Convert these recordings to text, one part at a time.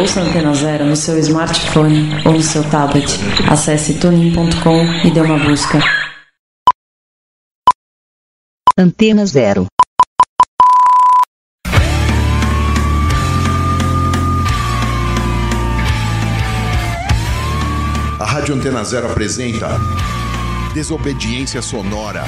Ouça a Antena Zero no seu smartphone ou no seu tablet. Acesse tunin.com e dê uma busca. Antena Zero. A Rádio Antena Zero apresenta Desobediência Sonora.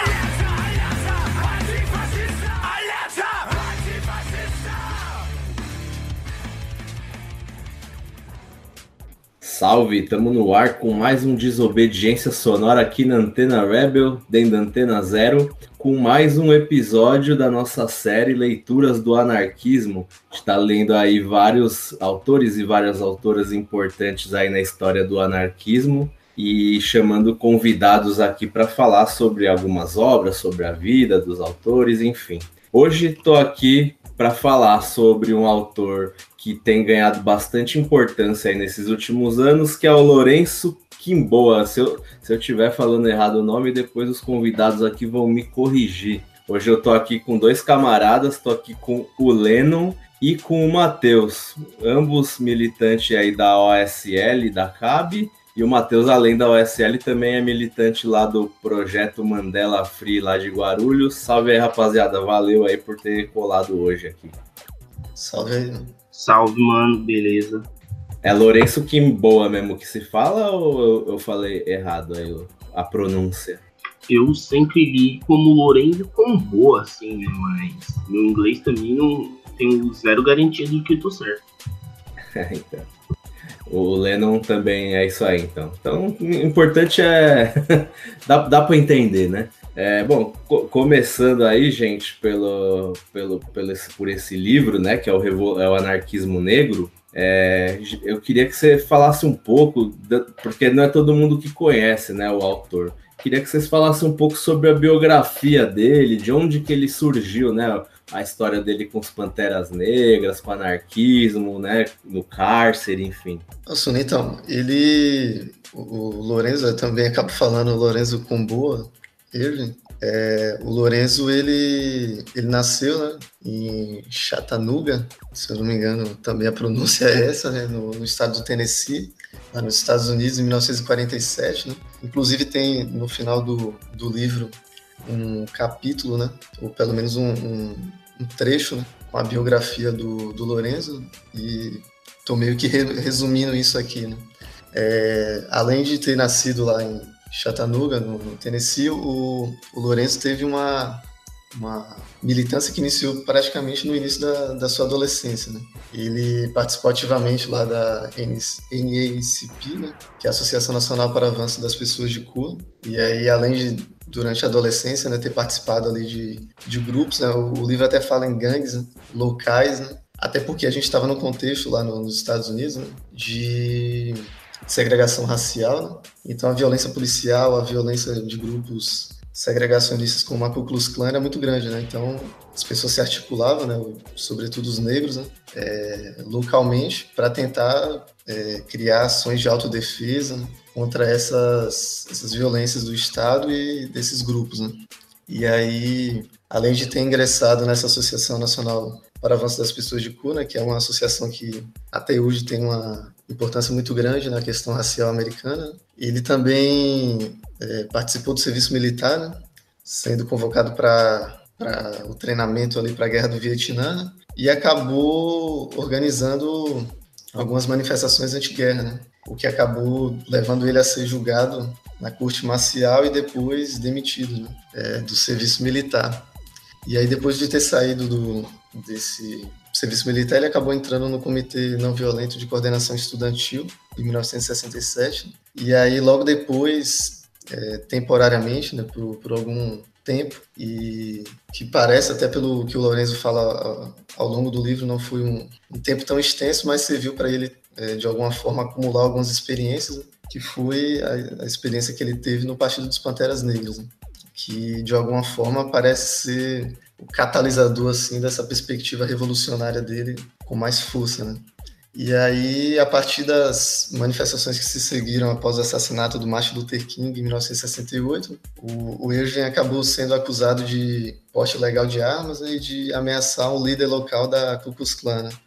Salve, estamos no ar com mais um Desobediência Sonora aqui na Antena Rebel, dentro da Antena Zero, com mais um episódio da nossa série Leituras do Anarquismo. A gente está lendo aí vários autores e várias autoras importantes aí na história do anarquismo e chamando convidados aqui para falar sobre algumas obras, sobre a vida dos autores, enfim. Hoje estou aqui para falar sobre um autor que tem ganhado bastante importância aí nesses últimos anos, que é o Lourenço Quimboa. Se eu estiver falando errado o nome, depois os convidados aqui vão me corrigir. Hoje eu tô aqui com dois camaradas, tô aqui com o Lennon e com o Matheus, ambos militantes aí da OSL, da CAB, e o Matheus, além da OSL, também é militante lá do Projeto Mandela Free, lá de Guarulhos. Salve aí, rapaziada, valeu aí por ter colado hoje aqui. Salve aí. Salve, mano, beleza? É Lourenço Quimboa mesmo que se fala ou eu falei errado aí a pronúncia? Eu sempre li como Lourenço Quimboa, assim, né? Mas meu inglês também não tenho zero garantia de que eu tô certo. Então, o Lennon também é isso aí, então. Então, o importante é... dá pra entender, né? Bom, começando aí, gente, por esse livro, né, que é o Anarquismo Negro, eu queria que você falasse um pouco, porque não é todo mundo que conhece, né, o autor. Queria que vocês falassem um pouco sobre a biografia dele, de onde que ele surgiu, né, a história dele com os Panteras Negras, com o anarquismo, né, no cárcere, enfim. Nossa, então, o Lourenço, eu também acabo falando o Lourenço Quimboa, o Lourenço, ele nasceu, né, em Chattanooga, se eu não me engano, também a pronúncia é essa, né, no estado do Tennessee, lá nos Estados Unidos, em 1947, né? Inclusive tem no final do livro um capítulo, né, ou pelo menos um trecho, né, com a biografia do Lourenço, e estou meio que resumindo isso aqui, né. Além de ter nascido lá em Chattanooga, no Tennessee, o Lourenço teve uma militância que iniciou praticamente no início da sua adolescência, né? Ele participou ativamente lá da NAACP, né? Que é a Associação Nacional para o Avanço das Pessoas de Cor, e aí, além de, durante a adolescência, né, ter participado ali de grupos, né? O livro até fala em gangues, né, locais, né? Até porque a gente estava num contexto lá nos Estados Unidos, né, de segregação racial, né? Então a violência policial, a violência de grupos segregacionistas como a Ku Klux Klan era muito grande, né? Então as pessoas se articulavam, né, sobretudo os negros, né, localmente, para tentar criar ações de autodefesa, né, contra essas violências do Estado e desses grupos, né? E aí, além de ter ingressado nessa Associação Nacional para o Avanço das Pessoas de Cor, né, que é uma associação que até hoje tem uma importância muito grande na questão racial americana, ele também participou do serviço militar, né, sendo convocado para o treinamento ali para a Guerra do Vietnã, né, e acabou organizando algumas manifestações anti-guerra, né, o que acabou levando ele a ser julgado na corte marcial e depois demitido, né, do serviço militar. E aí, depois de ter saído desse serviço militar, ele acabou entrando no Comitê Não Violento de Coordenação Estudantil, em 1967. E aí, logo depois, temporariamente, né, por algum tempo, e que parece, até pelo que o Lourenço fala ao longo do livro, não foi um tempo tão extenso, mas serviu para ele, de alguma forma, acumular algumas experiências, né, que foi a experiência que ele teve no Partido dos Panteras Negras, né, que, de alguma forma, parece ser o catalisador, assim, dessa perspectiva revolucionária dele com mais força, né? E aí, a partir das manifestações que se seguiram após o assassinato do Martin Luther King em 1968, o Eugene acabou sendo acusado de porte ilegal de armas, né, e de ameaçar um líder local da Ku Klux Klan, né?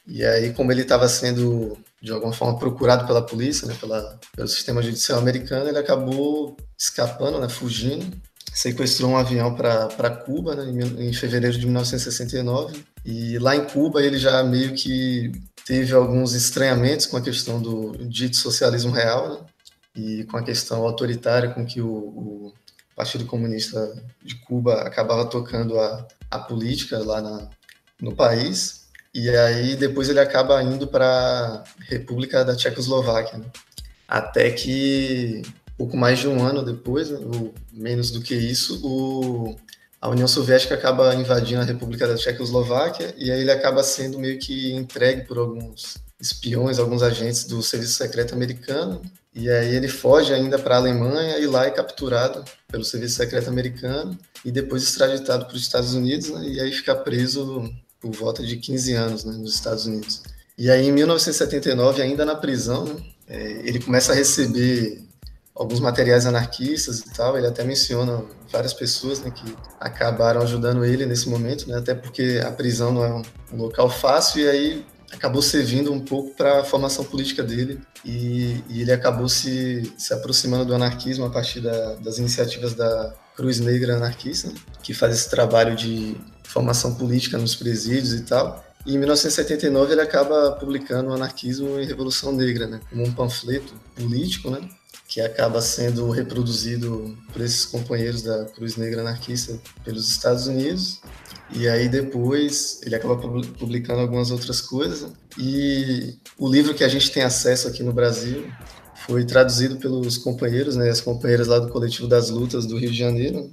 E aí, como ele estava sendo, de alguma forma, procurado pela polícia, né, pelo sistema judicial americano, ele acabou escapando, né, fugindo, sequestrou um avião para Cuba, né, em fevereiro de 1969. E lá em Cuba ele já meio que teve alguns estranhamentos com a questão do dito socialismo real, né, e com a questão autoritária com que o Partido Comunista de Cuba acabava tocando a política lá no país. E aí depois ele acaba indo para a República da Tchecoslováquia, né? Até que pouco mais de um ano depois, né, ou menos do que isso, a União Soviética acaba invadindo a República da Tchecoslováquia, e aí ele acaba sendo meio que entregue por alguns espiões, alguns agentes do Serviço Secreto americano, e aí ele foge ainda para a Alemanha, e lá é capturado pelo Serviço Secreto americano e depois extraditado para os Estados Unidos, né, e aí fica preso por volta de 15 anos, né, nos Estados Unidos. E aí, em 1979, ainda na prisão, né, ele começa a receber alguns materiais anarquistas e tal. Ele até menciona várias pessoas, né, que acabaram ajudando ele nesse momento, né, até porque a prisão não é um local fácil, e aí acabou servindo um pouco para a formação política dele, e ele acabou se aproximando do anarquismo a partir das iniciativas da Cruz Negra Anarquista, né, que faz esse trabalho de formação política nos presídios e tal. E em 1979 ele acaba publicando o Anarquismo e Revolução Negra, né, como um panfleto político, né, que acaba sendo reproduzido por esses companheiros da Cruz Negra Anarquista pelos Estados Unidos. E aí depois ele acaba publicando algumas outras coisas, né? E o livro que a gente tem acesso aqui no Brasil foi traduzido pelos companheiros, né, as companheiras lá do Coletivo das Lutas do Rio de Janeiro,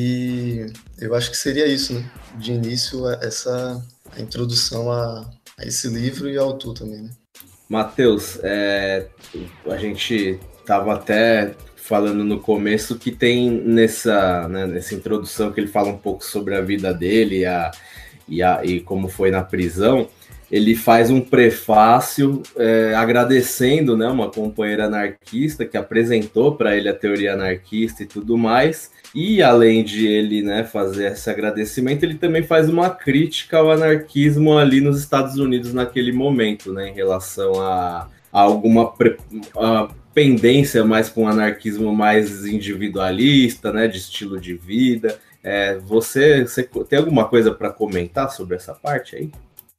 e eu acho que seria isso, né, de início, a introdução a esse livro e ao autor também, né. Matheus, a gente estava até falando no começo que tem nessa introdução que ele fala um pouco sobre a vida dele e como foi na prisão. Ele faz um prefácio agradecendo, né, uma companheira anarquista que apresentou para ele a teoria anarquista e tudo mais. E além de ele, né, fazer esse agradecimento, ele também faz uma crítica ao anarquismo ali nos Estados Unidos naquele momento, né, em relação a alguma pendência mais com um anarquismo mais individualista, né, de estilo de vida. Você tem alguma coisa para comentar sobre essa parte aí?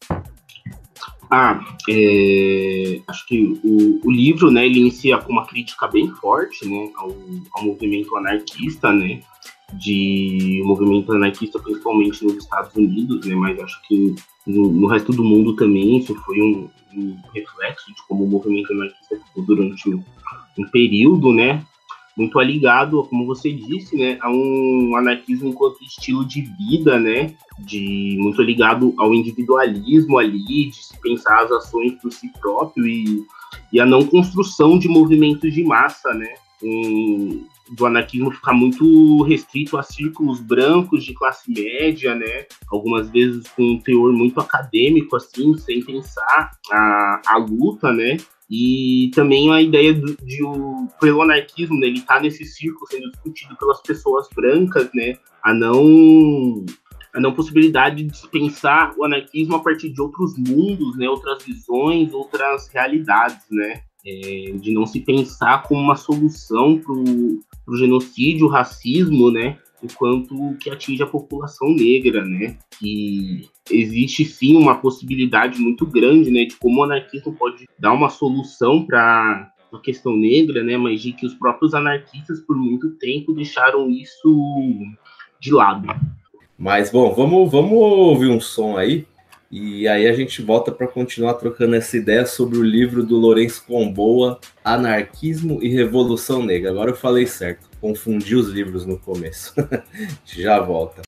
Acho que o livro, né, ele inicia com uma crítica bem forte, né, ao movimento anarquista, né, movimento anarquista principalmente nos Estados Unidos, né, mas acho que no resto do mundo também isso foi um reflexo de como o movimento anarquista ficou durante um período, né, muito ligado, como você disse, né, a um anarquismo enquanto estilo de vida, né, muito ligado ao individualismo ali, de se pensar as ações por si próprio e a não construção de movimentos de massa, né, do anarquismo ficar muito restrito a círculos brancos de classe média, né, algumas vezes com um teor muito acadêmico, assim, sem pensar a luta, né. E também a ideia pelo anarquismo, né, ele tá nesse círculo sendo discutido pelas pessoas brancas, né, a não possibilidade de pensar o anarquismo a partir de outros mundos, né, outras visões, outras realidades, né, de não se pensar como uma solução pro genocídio, o racismo, né, enquanto que atinge a população negra, né, que existe sim uma possibilidade muito grande, né, de como o anarquismo pode dar uma solução para a questão negra, né, mas de que os próprios anarquistas por muito tempo deixaram isso de lado. Mas bom, vamos ouvir um som aí e aí a gente volta para continuar trocando essa ideia sobre o livro do Lourenço Comboa, Anarquismo e Revolução Negra. Agora eu falei certo, confundi os livros no começo. A gente já volta.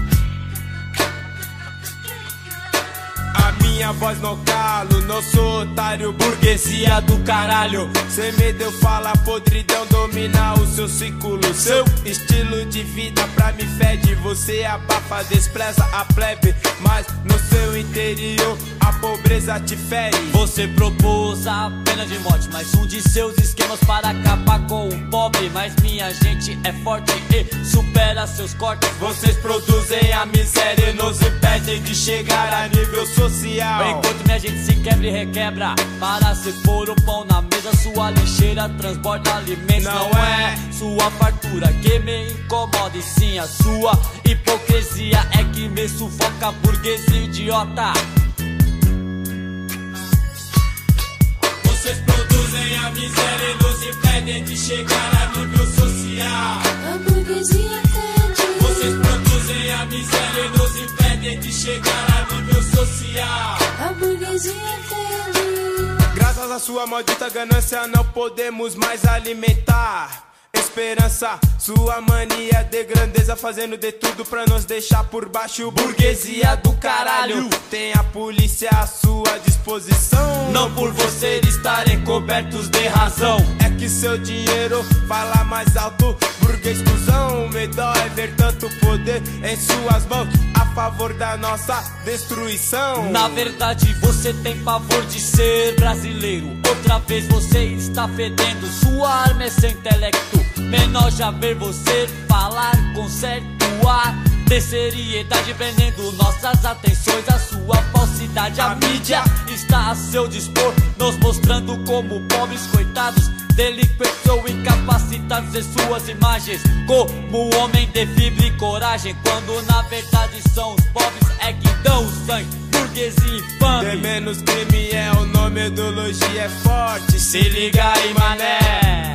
Minha voz no calo, não sou otário, burguesia do caralho. Cê me deu fala, podridão, dominar o seu ciclo. Seu estilo de vida pra mim fede. Você abafa, despreza a plebe, mas no seu interior a pobreza te fere. Você propôs a pena de morte, mais um de seus esquemas para acabar com o pobre. Mas minha gente é forte e supera seus cortes. Vocês produzem a miséria e nos impedem de chegar a nível social. Enquanto minha gente se quebra e requebra para se pôr o pão na mesa, sua lixeira transborda alimentos. Não é sua fartura que me incomoda, e sim a sua hipocrisia é que me sufoca, burguesia idiota. Vocês produzem a miséria e nos impedem de chegar a nível social. A burguesia fede. Vocês produzem a miséria e nos impedem de chegar a nível social. A burguesia fede. Graças à sua maldita ganância não podemos mais alimentar esperança, sua mania de grandeza fazendo de tudo pra nos deixar por baixo. Burguesia do caralho, tem a polícia à sua disposição. Não por vocês estarem cobertos de razão, é que seu dinheiro fala mais alto. Burguês cuzão, me dói ver tanto poder em suas mãos a favor da nossa destruição. Na verdade você tem pavor de ser brasileiro. Outra vez você está fedendo, sua arma é sem intelecto. Menor já ver você falar com certo ar de seriedade, prendendo nossas atenções. A sua falsidade, a mídia está a seu dispor, nos mostrando como pobres coitados, delinquentes ou incapacitados em suas imagens, como homem de fibra e coragem, quando na verdade são os pobres é que dão o sangue. Burguesia infame, tem menos crime, é o nome, ideologia é forte. Se liga aí, mané.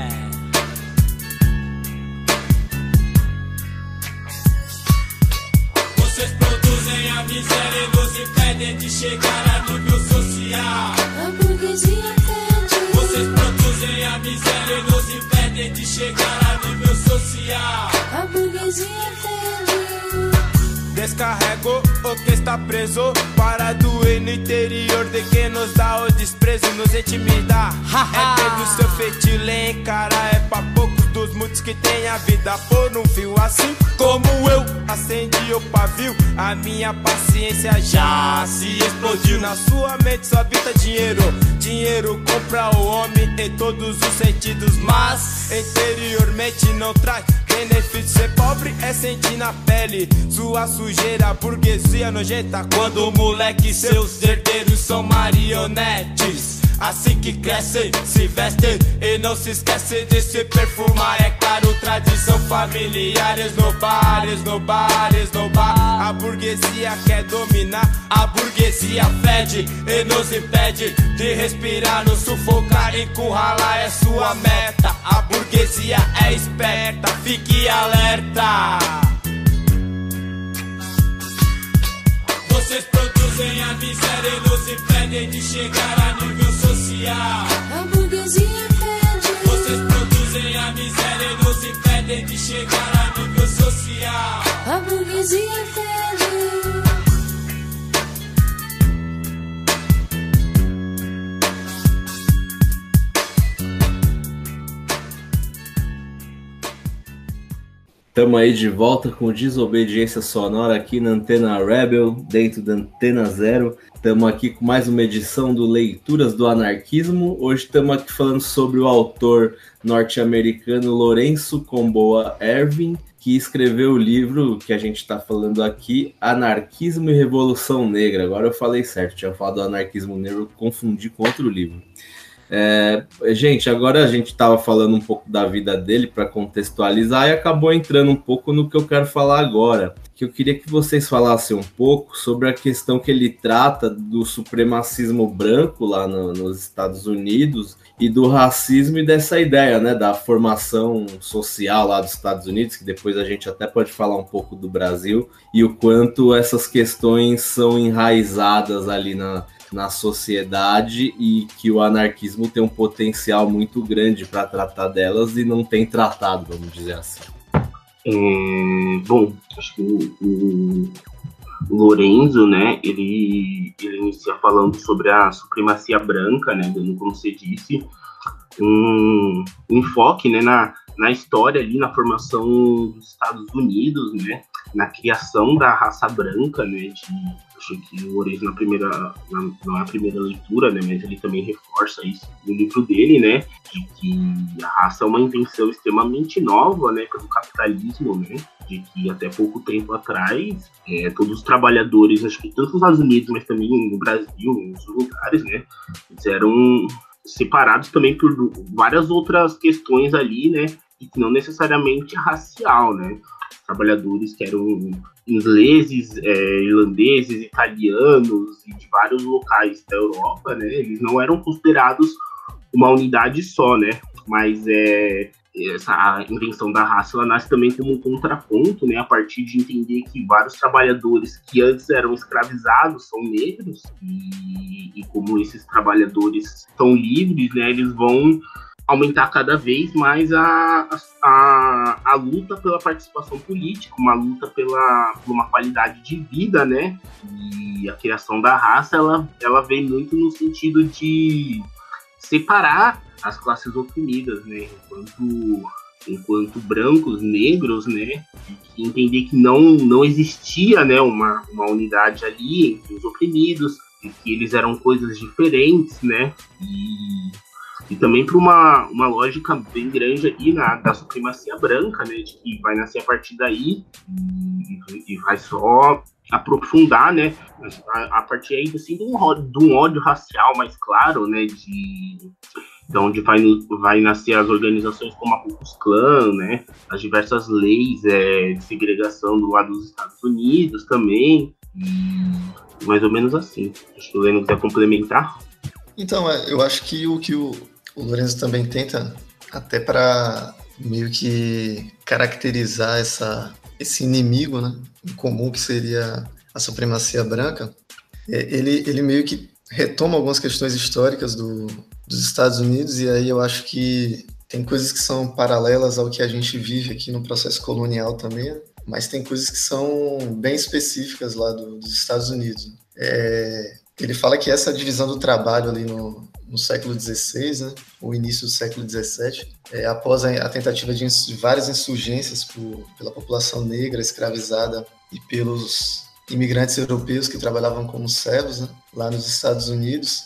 Vocês produzem a miséria e nos impedem de chegar a nível social. A burguesia fede. Vocês produzem a miséria e nos impedem de chegar a nível social. A burguesia fede. Descarrego o que está preso para doer no interior de quem nos dá o desprezo, nos intimidar. É que do seu feitio encarar, é pra poucos dos muitos que tem a vida por um fio. Assim como eu acendi o pavio, a minha paciência já se explodiu. Na sua mente só habita dinheiro, dinheiro compra o homem em todos os sentidos, mas interiormente não traz benefício. Ser pobre é sentir na pele sua sujeira, burguesia nojenta. Quando o moleque seus herdeiros são marionetes, assim que crescem, se vestem e não se esquecem de se perfumar. É claro, tradição familiares no bares, no bares, no bar. A burguesia quer dominar, a burguesia fede e nos impede de respirar, nos sufocar, encurralar é sua meta. A burguesia é esperta, fique alerta. Vocês produzem a miséria e nos impedem de chegar a nível social. A burguesia fede. Vocês produzem a miséria e nos impedem de chegar a nível social. A burguesia fede. Estamos aí de volta com Desobediência Sonora aqui na Antena Rebel, dentro da Antena Zero. Estamos aqui com mais uma edição do Leituras do Anarquismo. Hoje estamos aqui falando sobre o autor norte-americano Lourenço Comboa Ervin, que escreveu o livro que a gente está falando aqui, Anarquismo e Revolução Negra. Agora eu falei certo, tinha falado do Anarquismo Negro, confundi com outro livro. Gente, agora a gente estava falando um pouco da vida dele para contextualizar e acabou entrando um pouco no que eu quero falar agora, que eu queria que vocês falassem um pouco sobre a questão que ele trata do supremacismo branco lá nos Estados Unidos e do racismo e dessa ideia, né, da formação social lá dos Estados Unidos, que depois a gente até pode falar um pouco do Brasil, e o quanto essas questões são enraizadas ali na sociedade e que o anarquismo tem um potencial muito grande para tratar delas e não tem tratado, vamos dizer assim. Bom, acho que Lorenzo, né, ele inicia falando sobre a supremacia branca, né, dando, como você disse, um enfoque, né, na história ali, na formação dos Estados Unidos, né, na criação da raça branca, né, acho que o Lorenzo não é a primeira leitura, né, mas ele também reforça isso no livro dele, né, de que a raça é uma invenção extremamente nova, né, pelo capitalismo, né, de que até pouco tempo atrás, todos os trabalhadores, acho que tanto nos Estados Unidos, mas também no Brasil, em outros lugares, né, eles eram separados também por várias outras questões ali, né, e que não necessariamente racial, né, trabalhadores que eram ingleses, irlandeses, italianos e de vários locais da Europa, né, eles não eram considerados uma unidade só, né, mas essa invenção da raça, ela nasce também como um contraponto, né, a partir de entender que vários trabalhadores que antes eram escravizados são negros, e como esses trabalhadores estão livres, né, eles vão aumentar cada vez mais a luta pela participação política, uma luta por uma qualidade de vida, né, e a criação da raça, ela vem muito no sentido de separar as classes oprimidas, né, enquanto brancos, negros, né, e entender que não existia, né, uma unidade ali entre os oprimidos, e que eles eram coisas diferentes, né, e também para uma lógica bem grande ali da supremacia branca, né, de que vai nascer a partir daí e vai só aprofundar, né, a partir aí assim, de um ódio racial mais claro, né, de onde vai nascer as organizações como a Ku Klux Klan, né, as diversas leis de segregação do lado dos Estados Unidos também, e mais ou menos assim. Acho que o Leno quiser complementar. Então, eu acho que o Lorenzo também tenta, até para meio que caracterizar esse inimigo, né, em comum que seria a supremacia branca, ele meio que retoma algumas questões históricas dos Estados Unidos, e aí eu acho que tem coisas que são paralelas ao que a gente vive aqui no processo colonial também, né, mas tem coisas que são bem específicas lá dos Estados Unidos. Ele fala que essa divisão do trabalho ali no século XVI, né, o início do século XVII, após a tentativa de várias insurgências pela população negra escravizada e pelos imigrantes europeus que trabalhavam como servos, né, lá nos Estados Unidos,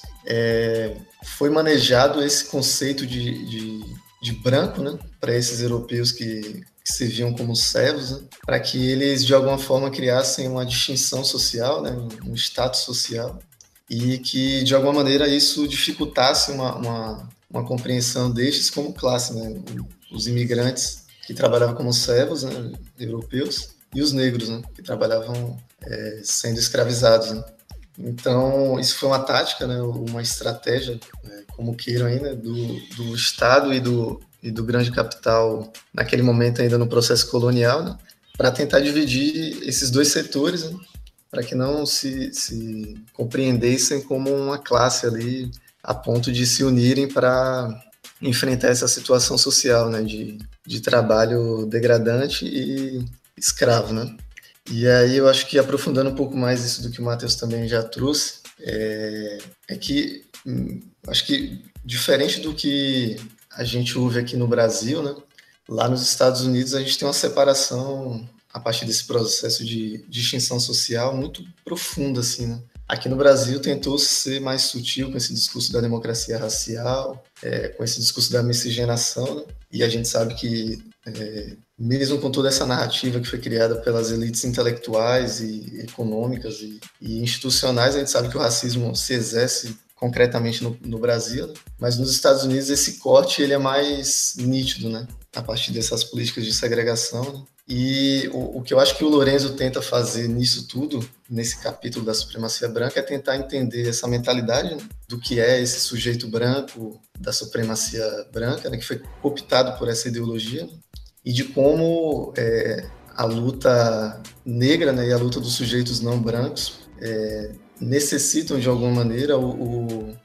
foi manejado esse conceito de branco, né, para esses europeus que se viam como servos, né, para que eles de alguma forma criassem uma distinção social, né, um status social, e que, de alguma maneira, isso dificultasse uma compreensão destes como classe, né? Os imigrantes que trabalhavam como servos, né, europeus, e os negros, né, que trabalhavam sendo escravizados, né? Então, isso foi uma tática, né, uma estratégia, como queiram ainda, do Estado e do grande capital, naquele momento ainda no processo colonial, né, para tentar dividir esses dois setores, né, para que não se compreendessem como uma classe ali, a ponto de se unirem para enfrentar essa situação social, né, de trabalho degradante e escravo, né. E aí eu acho que, aprofundando um pouco mais isso do que o Matheus também já trouxe, que acho que, diferente do que a gente ouve aqui no Brasil, né, lá nos Estados Unidos a gente tem uma separação a partir desse processo de distinção social muito profunda, assim, né? Aqui no Brasil tentou ser mais sutil com esse discurso da democracia racial, com esse discurso da miscigenação, né? E a gente sabe que, mesmo com toda essa narrativa que foi criada pelas elites intelectuais e econômicas e institucionais, a gente sabe que o racismo se exerce concretamente no Brasil, né? Mas nos Estados Unidos esse corte ele é mais nítido, né, a partir dessas políticas de segregação, né? E o que eu acho que o Lorenzo tenta fazer nisso tudo, nesse capítulo da supremacia branca, é tentar entender essa mentalidade, né, do que é esse sujeito branco, da supremacia branca, né, que foi cooptado por essa ideologia, né, e de como a luta negra, né, e a luta dos sujeitos não brancos necessitam, de alguma maneira, o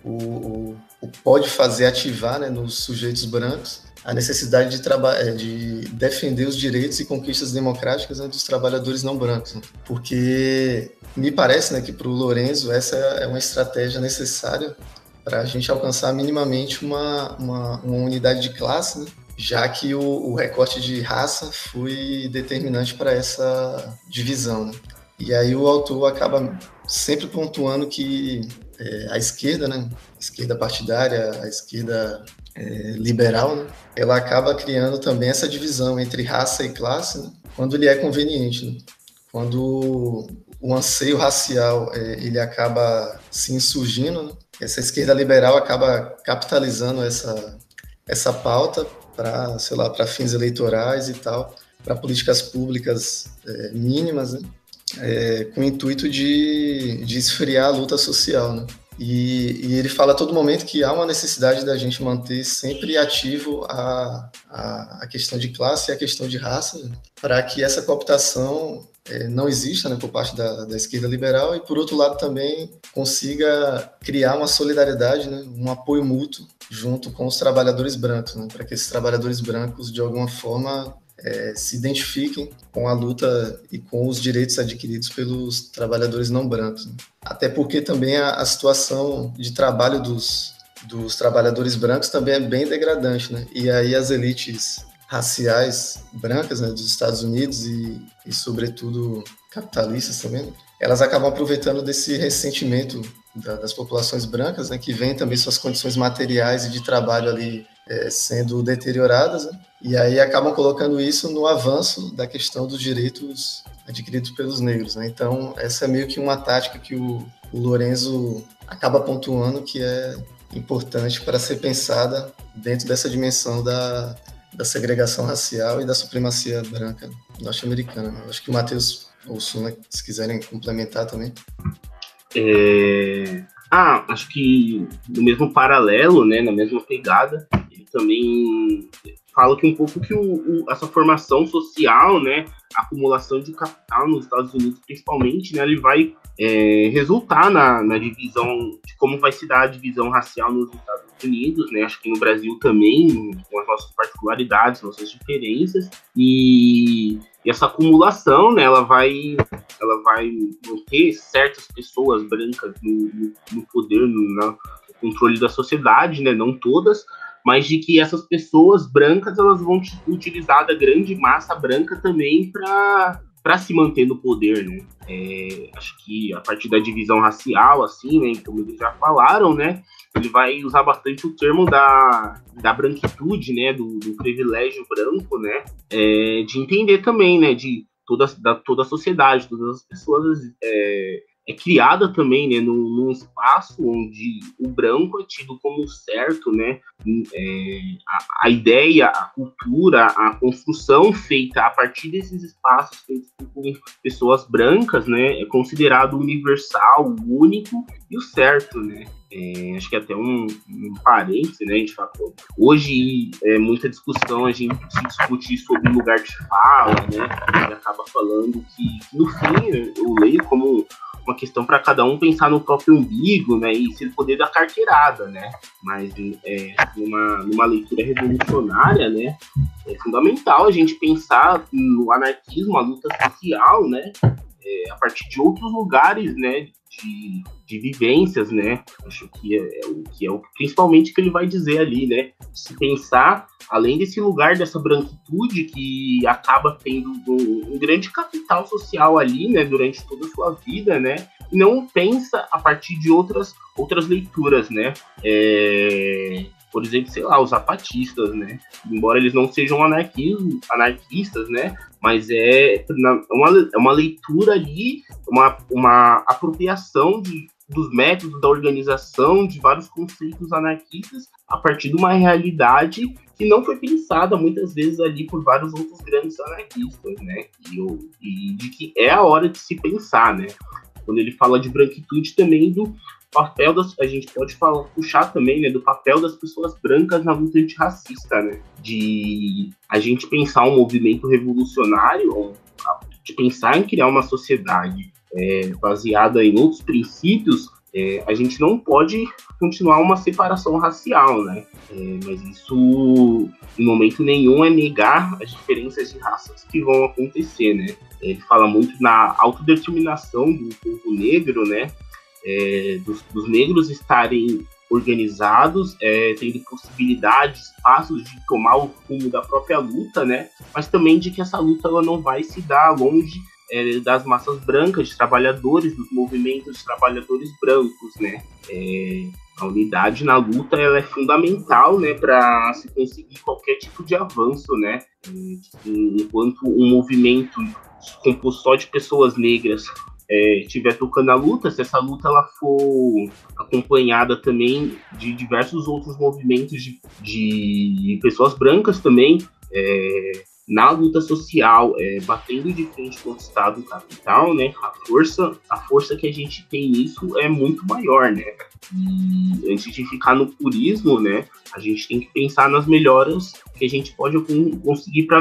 pode fazer ativar, né, nos sujeitos brancos a necessidade de defender os direitos e conquistas democráticas, né, dos trabalhadores não brancos. Né? Porque me parece, né, que para o Lourenço essa é uma estratégia necessária para a gente alcançar minimamente uma unidade de classe, né? Já que o recorte de raça foi determinante para essa divisão. Né? E aí o autor acaba sempre pontuando que a esquerda, né, a esquerda partidária, a esquerda liberal, né, ela acaba criando também essa divisão entre raça e classe, né, quando lhe é conveniente. Né? Quando o anseio racial ele acaba se insurgindo, né, essa esquerda liberal acaba capitalizando essa pauta para, sei lá, para fins eleitorais e tal, para políticas públicas mínimas, né? Com o intuito de esfriar a luta social, né? E ele fala a todo momento que há uma necessidade da gente manter sempre ativo a questão de classe e a questão de raça, né? Para que essa cooptação não exista, né, por parte da esquerda liberal e, por outro lado, também consiga criar uma solidariedade, né, um apoio mútuo junto com os trabalhadores brancos, né, para que esses trabalhadores brancos, de alguma forma, se identifiquem com a luta e com os direitos adquiridos pelos trabalhadores não brancos. Né. Até porque também a situação de trabalho dos trabalhadores brancos também é bem degradante, né, e aí as elites raciais brancas, né, dos Estados Unidos e sobretudo capitalistas também, né, elas acabam aproveitando desse ressentimento das populações brancas, né, que vem também suas condições materiais e de trabalho ali sendo deterioradas, né, e aí acabam colocando isso no avanço da questão dos direitos adquiridos pelos negros. Né. Então essa é meio que uma tática que o Lourenço acaba pontuando que é importante para ser pensada dentro dessa dimensão da segregação racial e da supremacia branca norte-americana. Né? Acho que o Matheus ou o Suna, se quiserem complementar também. Acho que no mesmo paralelo, né, na mesma pegada, ele também fala que um pouco que essa formação social, né, a acumulação de capital nos Estados Unidos, principalmente, né, ele vai resultar na divisão, de como vai se dar a divisão racial nos Estados Unidos, né? Acho que no Brasil também, com as nossas particularidades, nossas diferenças, e essa acumulação, né, ela vai manter certas pessoas brancas no poder, no controle da sociedade, né, não todas, mas de que essas pessoas brancas elas vão utilizar da grande massa branca também para se manter no poder, né? Acho que a partir da divisão racial, assim, né, como eles já falaram, né, ele vai usar bastante o termo da branquitude, né, do privilégio branco, né, de entender também, né, de toda a sociedade, todas as pessoas criada também, né, num espaço onde o branco é tido como certo, né, a ideia, a cultura, a construção feita a partir desses espaços feitos por pessoas brancas, né, é considerado universal, único e o certo, né. Acho que até um parêntese, né, a gente fala, hoje muita discussão, a gente se discute sobre lugar de fala, né, e acaba falando que no fim eu leio como uma questão para cada um pensar no próprio umbigo, né, e se poder da carteirada, né, mas numa leitura revolucionária, né, é fundamental a gente pensar no anarquismo, a luta social, né, a partir de outros lugares, né, de vivências, né, acho que é principalmente o que ele vai dizer ali, né, se pensar, além desse lugar dessa branquitude que acaba tendo um grande capital social ali, né, durante toda a sua vida, né, e não pensa a partir de outras leituras, né, por exemplo, sei lá, os zapatistas, né, embora eles não sejam anarquistas, né, mas é uma leitura ali, uma apropriação dos métodos da organização de vários conceitos anarquistas a partir de uma realidade que não foi pensada muitas vezes ali por vários outros grandes anarquistas, né, e de que é a hora de se pensar, né. Quando ele fala de branquitude também do papel a gente pode puxar também, né, do papel das pessoas brancas na luta antirracista, né, de a gente pensar um movimento revolucionário, de pensar em criar uma sociedade baseada em outros princípios, A gente não pode continuar uma separação racial, né? Mas isso, em momento nenhum, é negar as diferenças de raças que vão acontecer, né? Ele fala muito na autodeterminação do povo negro, né? Dos negros estarem organizados, tendo possibilidades, espaços de tomar o rumo da própria luta, né? Mas também de que essa luta ela não vai se dar longe das massas brancas, de trabalhadores, dos movimentos de trabalhadores brancos, né? A unidade na luta ela é fundamental, né, para se conseguir qualquer tipo de avanço, né? Enquanto um movimento composto só de pessoas negras estiver tocando a luta, se essa luta ela for acompanhada também de diversos outros movimentos de pessoas brancas também, na luta social, batendo de frente com o Estado capital, né, a força que a gente tem nisso é muito maior, né? E antes de ficar no purismo, né, a gente tem que pensar nas melhoras que a gente pode conseguir para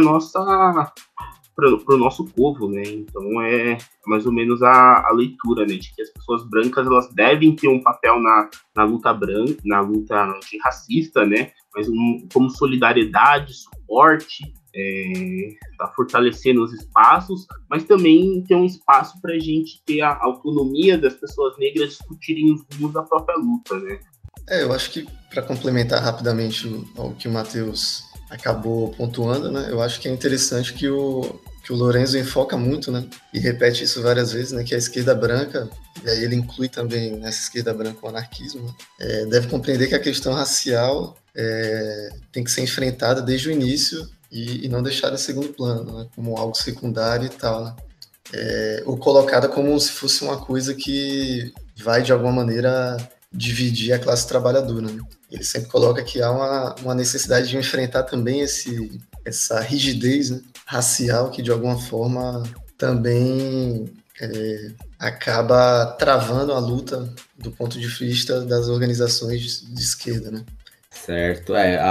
o nosso povo, né? Então é mais ou menos a leitura, né, de que as pessoas brancas elas devem ter um papel na luta branca, na luta antirracista, né? Mas como solidariedade, suporte, para fortalecer os espaços, mas também ter um espaço para a gente ter a autonomia das pessoas negras discutirem os rumos da própria luta, né? Eu acho que, para complementar rapidamente o que o Matheus acabou pontuando, né, eu acho que é interessante que o Lorenzo enfoca muito, né, e repete isso várias vezes, né, que a esquerda branca, e aí ele inclui também nessa esquerda branca o anarquismo, né, deve compreender que a questão racial tem que ser enfrentada desde o início e não deixada em segundo plano, né, como algo secundário e tal, né, ou colocada como se fosse uma coisa que vai, de alguma maneira, dividir a classe trabalhadora, né? Ele sempre coloca que há uma necessidade de enfrentar também essa rigidez, né, racial que, de alguma forma, também acaba travando a luta do ponto de vista das organizações de esquerda, né? Certo,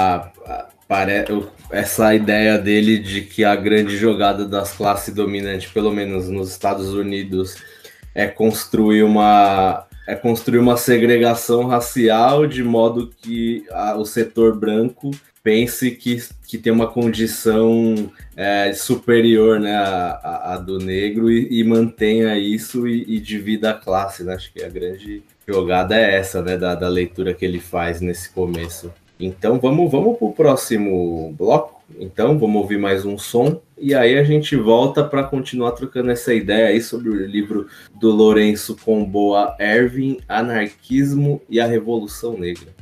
essa ideia dele de que a grande jogada das classes dominantes, pelo menos nos Estados Unidos, é construir uma segregação racial de modo que o setor branco pense que tem uma condição superior, né, a do negro e mantenha isso e divida a classe, né? Acho que a grande jogada é essa, né, da leitura que ele faz nesse começo. Então vamos pro próximo bloco. Então vamos ouvir mais um som e aí a gente volta para continuar trocando essa ideia aí sobre o livro do Lourenço Comboa Ervin, Anarquismo e a Revolução Negra.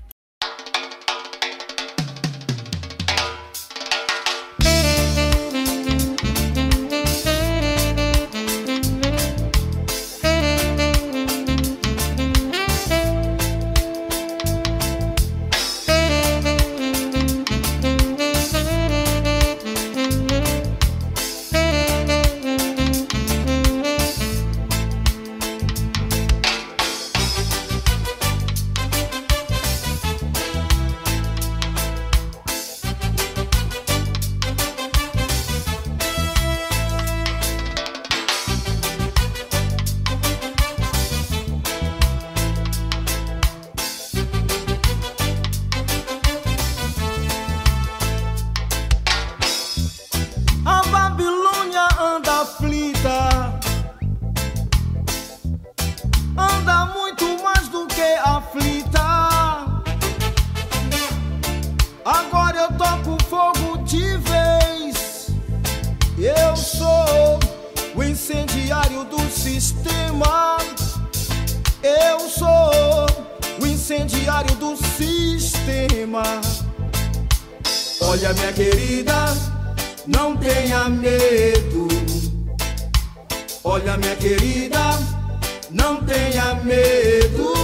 Olha, minha querida, não tenha medo. Olha, minha querida, não tenha medo.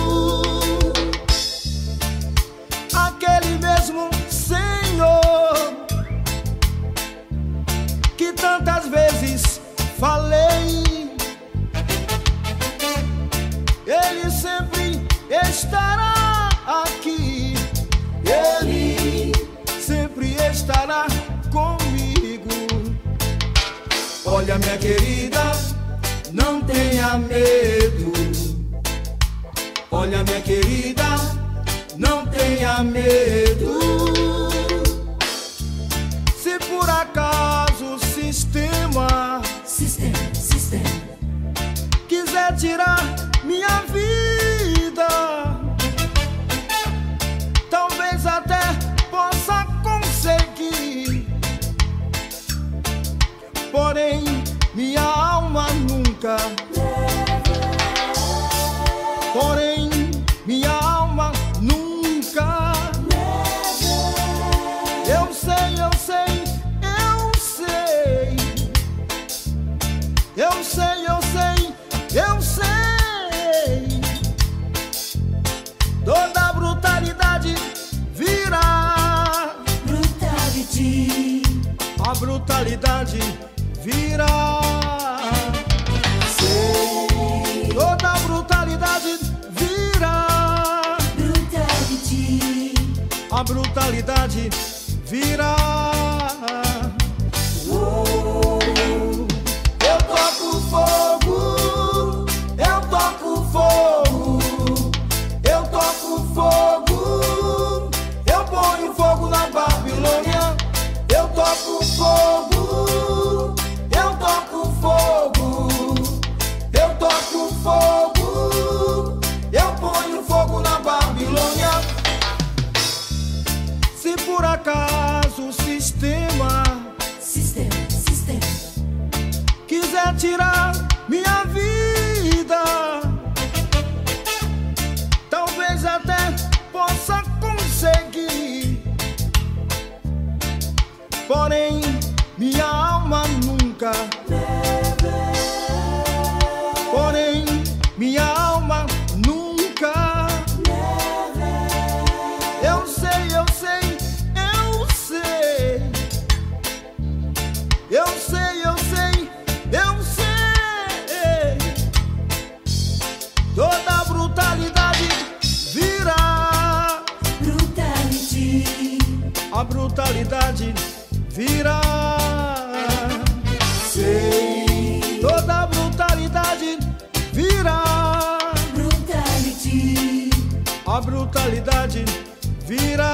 Aquele mesmo Senhor que tantas vezes falei, Ele sempre estará aqui. Ele sempre estará comigo. Olha, minha querida, não tenha medo. Olha, minha querida, não tenha medo. Se por acaso o sistema quiser tirar minha vida, talvez até possa conseguir, porém minha alma nunca. Porém minha alma nunca. Eu sei, eu sei, eu sei. Eu sei, eu sei, eu sei. Toda brutalidade virá. Brutality. A brutalidade virá. Sei. Toda brutalidade virá. Brutality. A brutalidade virá. Eu toco fogo, eu toco fogo, eu toco fogo, eu ponho fogo na Babilônia. Eu toco fogo, eu toco fogo, eu toco fogo, eu ponho fogo na Babilônia. Se por acaso o sistema quiser tirar minha vida, talvez até possa conseguir, porém minha alma nunca. Porém minha alma nunca. Eu sei, eu sei, eu sei. Eu sei, eu sei, eu sei. Toda brutalidade virá. Brutality. A brutalidade virá. Sei. Toda brutalidade virá. Brutality. A brutalidade virá.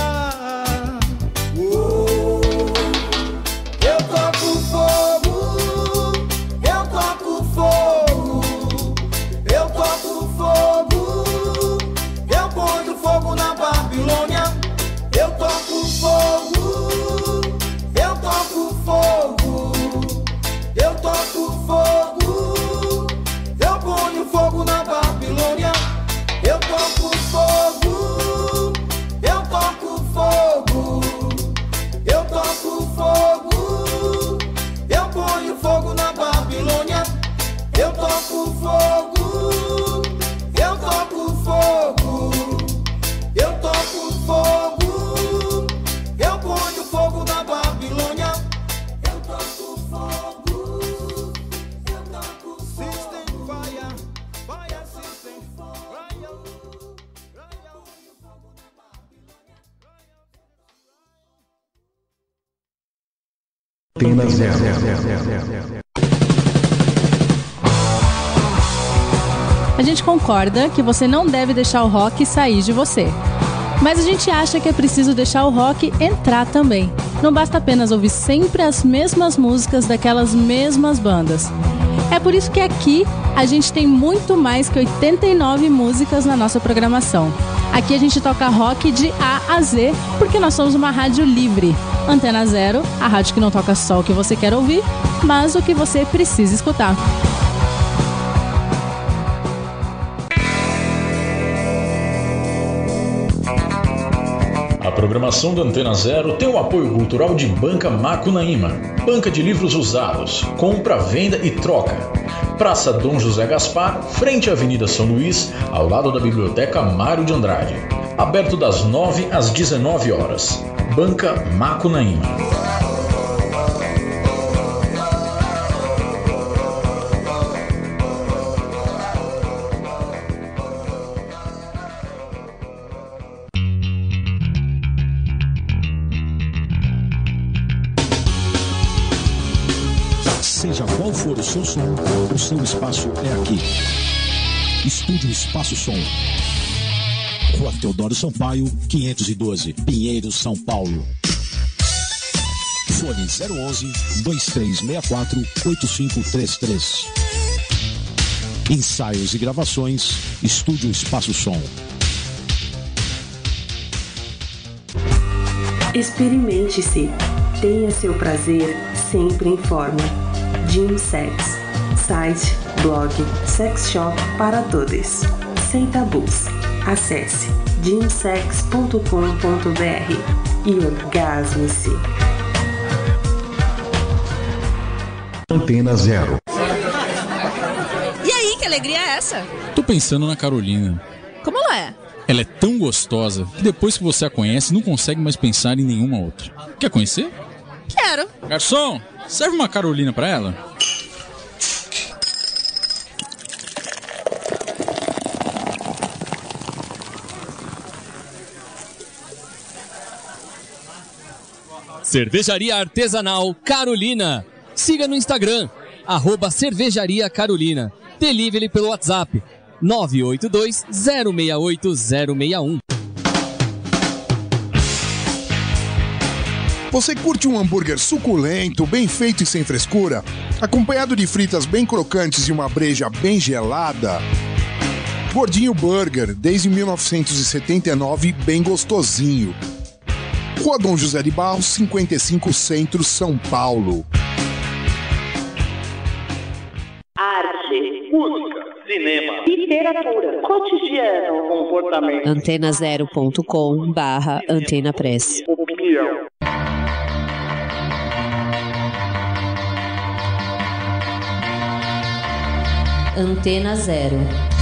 Eu toco fogo, eu toco fogo, eu toco fogo, eu ponho fogo na Babilônia. Eu toco fogo, eu toco fogo, eu toco fogo, eu ponho fogo na Babilônia. Eu toco fogo, eu toco fogo, eu toco fogo, eu ponho fogo na Babilônia. Eu toco fogo, eu toco fogo, eu toco fogo, eu ponho fogo na Babilônia. Eu toco fogo, eu toco System fire, fire system, fire, Antena Zero. A gente concorda que você não deve deixar o rock sair de você. Mas a gente acha que é preciso deixar o rock entrar também. Não basta apenas ouvir sempre as mesmas músicas daquelas mesmas bandas. É por isso que aqui a gente tem muito mais que 89 músicas na nossa programação. Aqui a gente toca rock de A a Z, porque nós somos uma rádio livre. Antena Zero, a rádio que não toca só o que você quer ouvir, mas o que você precisa escutar. A programação da Antena Zero tem o apoio cultural de Banca Macunaíma, banca de livros usados, compra, venda e troca. Praça Dom José Gaspar, frente à Avenida São Luís, ao lado da Biblioteca Mário de Andrade. Aberto das 9 às 19 horas. Banca Macunaíma. Seja qual for o seu som, o seu espaço é aqui. Estúdio Espaço Som. Rua Teodoro Sampaio, 512, Pinheiros, São Paulo. Fone 011-2364-8533. Ensaios e gravações, Estúdio Espaço Som. Experimente-se. Tenha seu prazer sempre em forma. Gym Sex. Site, blog, sex shop para todos. Sem tabus. Acesse gymsex.com.br e orgasme-se. Antena Zero. E aí, que alegria é essa? Tô pensando na Carolina. Como ela é? Ela é tão gostosa que depois que você a conhece, não consegue mais pensar em nenhuma outra. Quer conhecer? Quero. Garçom, serve uma Carolina pra ela. Cervejaria Artesanal Carolina. Siga no Instagram, @Cervejaria Carolina. Delivery pelo WhatsApp 982-068-061. Você curte um hambúrguer suculento, bem feito e sem frescura? Acompanhado de fritas bem crocantes e uma breja bem gelada? Gordinho Burger, desde 1979, bem gostosinho. Rua Dom José de Barros, 55 Centro, São Paulo. Arte, música, cinema, literatura, cotidiano, comportamento. Antena0.com/AntenaPress. Opinião. Antena Zero.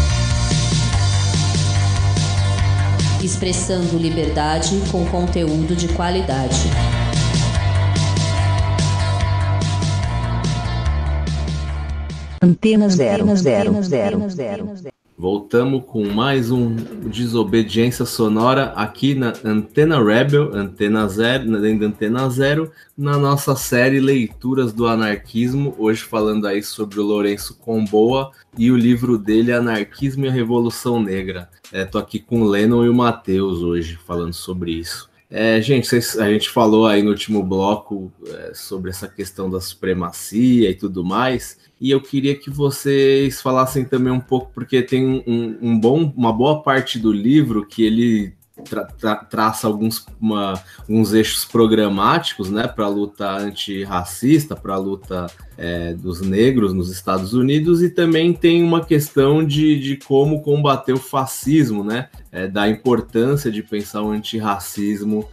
Expressando liberdade com conteúdo de qualidade. Antena Zero. Voltamos com mais um Desobediência Sonora aqui na Antena Rebel, Antena Zero, dentro da Antena Zero, na nossa série Leituras do Anarquismo, hoje falando aí sobre o Lourenço Comboa e o livro dele, Anarquismo e a Revolução Negra. Tô aqui com o Lennon e o Matheus hoje, falando sobre isso. Gente, a gente falou aí no último bloco sobre essa questão da supremacia e tudo mais, e eu queria que vocês falassem também um pouco, porque tem uma boa parte do livro que ele traça alguns eixos programáticos, né, para a luta antirracista, para a luta dos negros nos Estados Unidos, e também tem uma questão de como combater o fascismo, né, da importância de pensar o antirracismo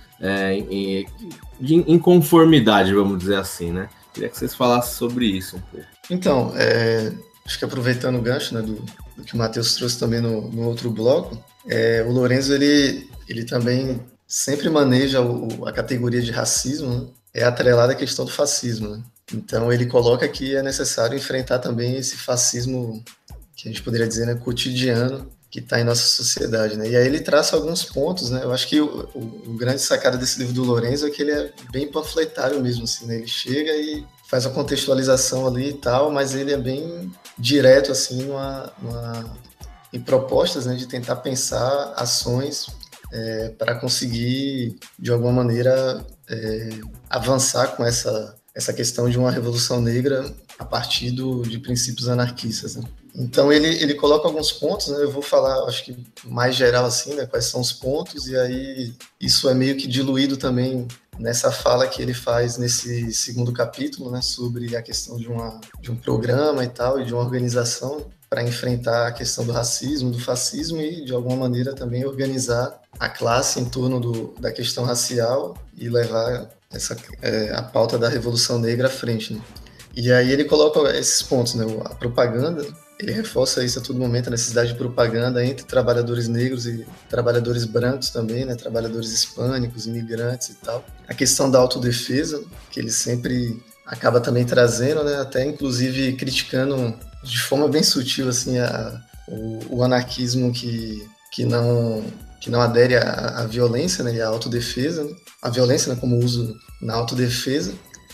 em conformidade, vamos dizer assim, né. Queria que vocês falassem sobre isso um pouco. Então, acho que aproveitando o gancho, né, do que o Matheus trouxe também no outro bloco, o Lourenço, ele também sempre maneja a categoria de racismo, né, atrelada à questão do fascismo, né? Então ele coloca que é necessário enfrentar também esse fascismo, que a gente poderia dizer, né, cotidiano, que está em nossa sociedade, né? E aí ele traça alguns pontos, né? Eu acho que o grande sacada desse livro do Lourenço é que ele é bem panfletário mesmo, assim, né? Ele chega e faz a contextualização ali e tal, mas ele é bem direto, assim, em propostas, né, de tentar pensar ações para conseguir, de alguma maneira, avançar com essa questão de uma revolução negra a partir de princípios anarquistas, né? Então ele coloca alguns pontos, né? Eu vou falar, acho que mais geral assim, né? Quais são os pontos, e aí isso é meio que diluído também nessa fala que ele faz nesse segundo capítulo, né? Sobre a questão de um programa e tal, e de uma organização para enfrentar a questão do racismo, do fascismo, e de alguma maneira também organizar a classe em torno da questão racial e levar a pauta da Revolução Negra à frente, né? E aí ele coloca esses pontos, né? A propaganda, ele reforça isso a todo momento, a necessidade de propaganda entre trabalhadores negros e trabalhadores brancos também, né? Trabalhadores hispânicos, imigrantes e tal. A questão da autodefesa, que ele sempre acaba também trazendo, né? Até inclusive criticando de forma bem sutil assim, o anarquismo que não adere à violência, né? E à autodefesa, né? A violência, né, como uso na autodefesa.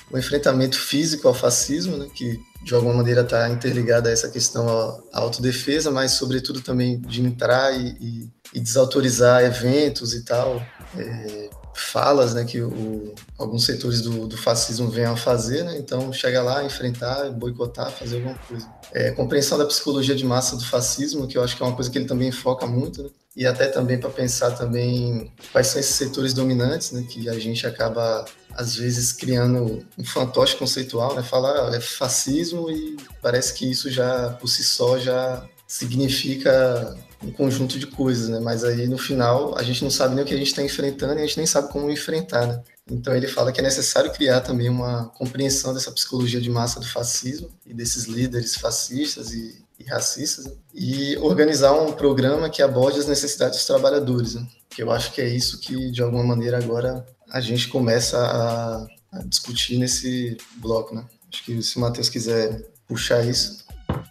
o enfrentamento físico ao fascismo, né, que de alguma maneira está interligada a essa questão à autodefesa, mas sobretudo também de entrar e desautorizar eventos e tal, falas, né, que alguns setores do fascismo venham a fazer, né, então chega lá, enfrentar, boicotar, fazer alguma coisa. Compreensão da psicologia de massa do fascismo, que eu acho que é uma coisa que ele também foca muito, né, e até também para pensar também quais são esses setores dominantes, né, que a gente acaba, às vezes, criando um fantoche conceitual, né, falar é fascismo e parece que isso já, por si só, já significa um conjunto de coisas, né, mas aí no final a gente não sabe nem o que a gente está enfrentando e a gente nem sabe como enfrentar, né. Então ele fala que é necessário criar também uma compreensão dessa psicologia de massa do fascismo e desses líderes fascistas e racistas, né? E organizar um programa que aborde as necessidades dos trabalhadores, né? Que eu acho que é isso que, de alguma maneira, agora a gente começa a discutir nesse bloco, né? Acho que se o Matheus quiser puxar isso.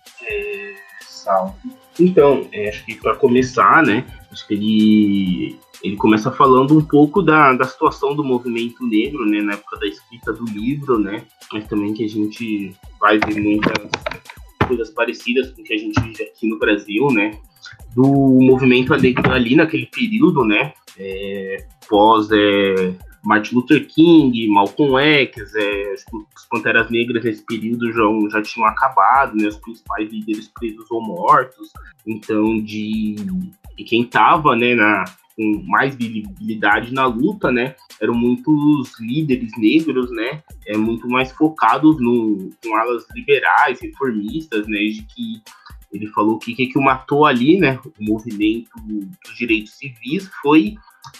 Sal. Então, acho que para começar, né, acho que ele começa falando um pouco da situação do movimento negro, né, na época da escrita do livro, né, mas também que a gente vai ver muitas coisas parecidas com o que a gente vive aqui no Brasil, né, do movimento negro ali naquele período, né, pós Martin Luther King, Malcolm X, os Panteras Negras nesse período já tinham acabado, né, os principais líderes presos ou mortos, então e quem estava, né, com mais visibilidade na luta, né, eram muitos líderes negros, né, muito mais focados com alas liberais, reformistas, né, de que ele falou que o matou ali, né, o movimento dos direitos civis foi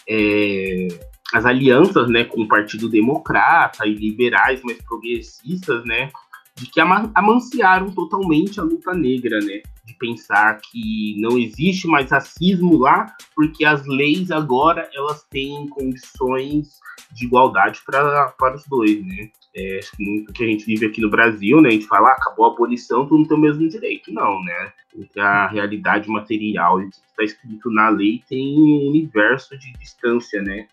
as alianças, né, com o Partido Democrata e liberais mais progressistas, né, de que amanciaram totalmente a luta negra, né, de pensar que não existe mais racismo lá, porque as leis agora elas têm condições de igualdade para os dois, né. Acho que muito que a gente vive aqui no Brasil, né, a gente fala, acabou a abolição, todo mundo tem o mesmo direito. Não, né, entre a realidade material e o que está escrito na lei tem um universo de distância, né.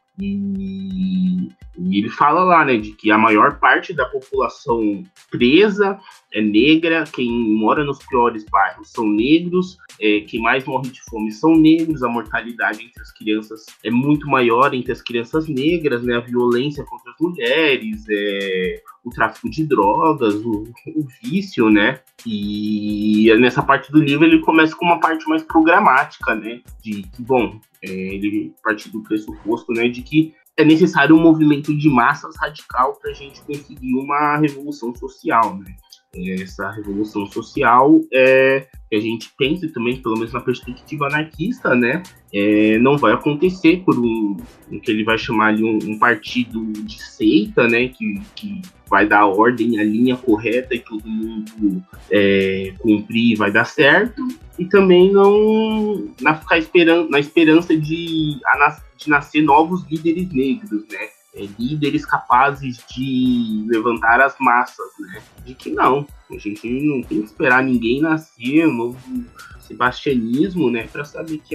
E ele fala lá, né, de que a maior parte da população presa é negra, quem mora nos piores bairros são negros, quem mais morre de fome são negros, a mortalidade entre as crianças é muito maior entre as crianças negras, né, a violência contra as mulheres, o tráfico de drogas, o vício, né, e nessa parte do livro ele começa com uma parte mais programática, né, de que, bom, ele parte do pressuposto, né, de que é necessário um movimento de massas radical para a gente conseguir uma revolução social, né. Essa revolução social que a gente pensa também, pelo menos na perspectiva anarquista, né, não vai acontecer por o que ele vai chamar ali um partido de seita, né, que vai dar a ordem, a linha correta e todo mundo cumprir e vai dar certo, e também não ficar na esperança de nascer novos líderes negros, né, líderes capazes de levantar as massas, né? De que não, a gente não tem que esperar ninguém nascer, um novo sebastianismo, né? Para saber que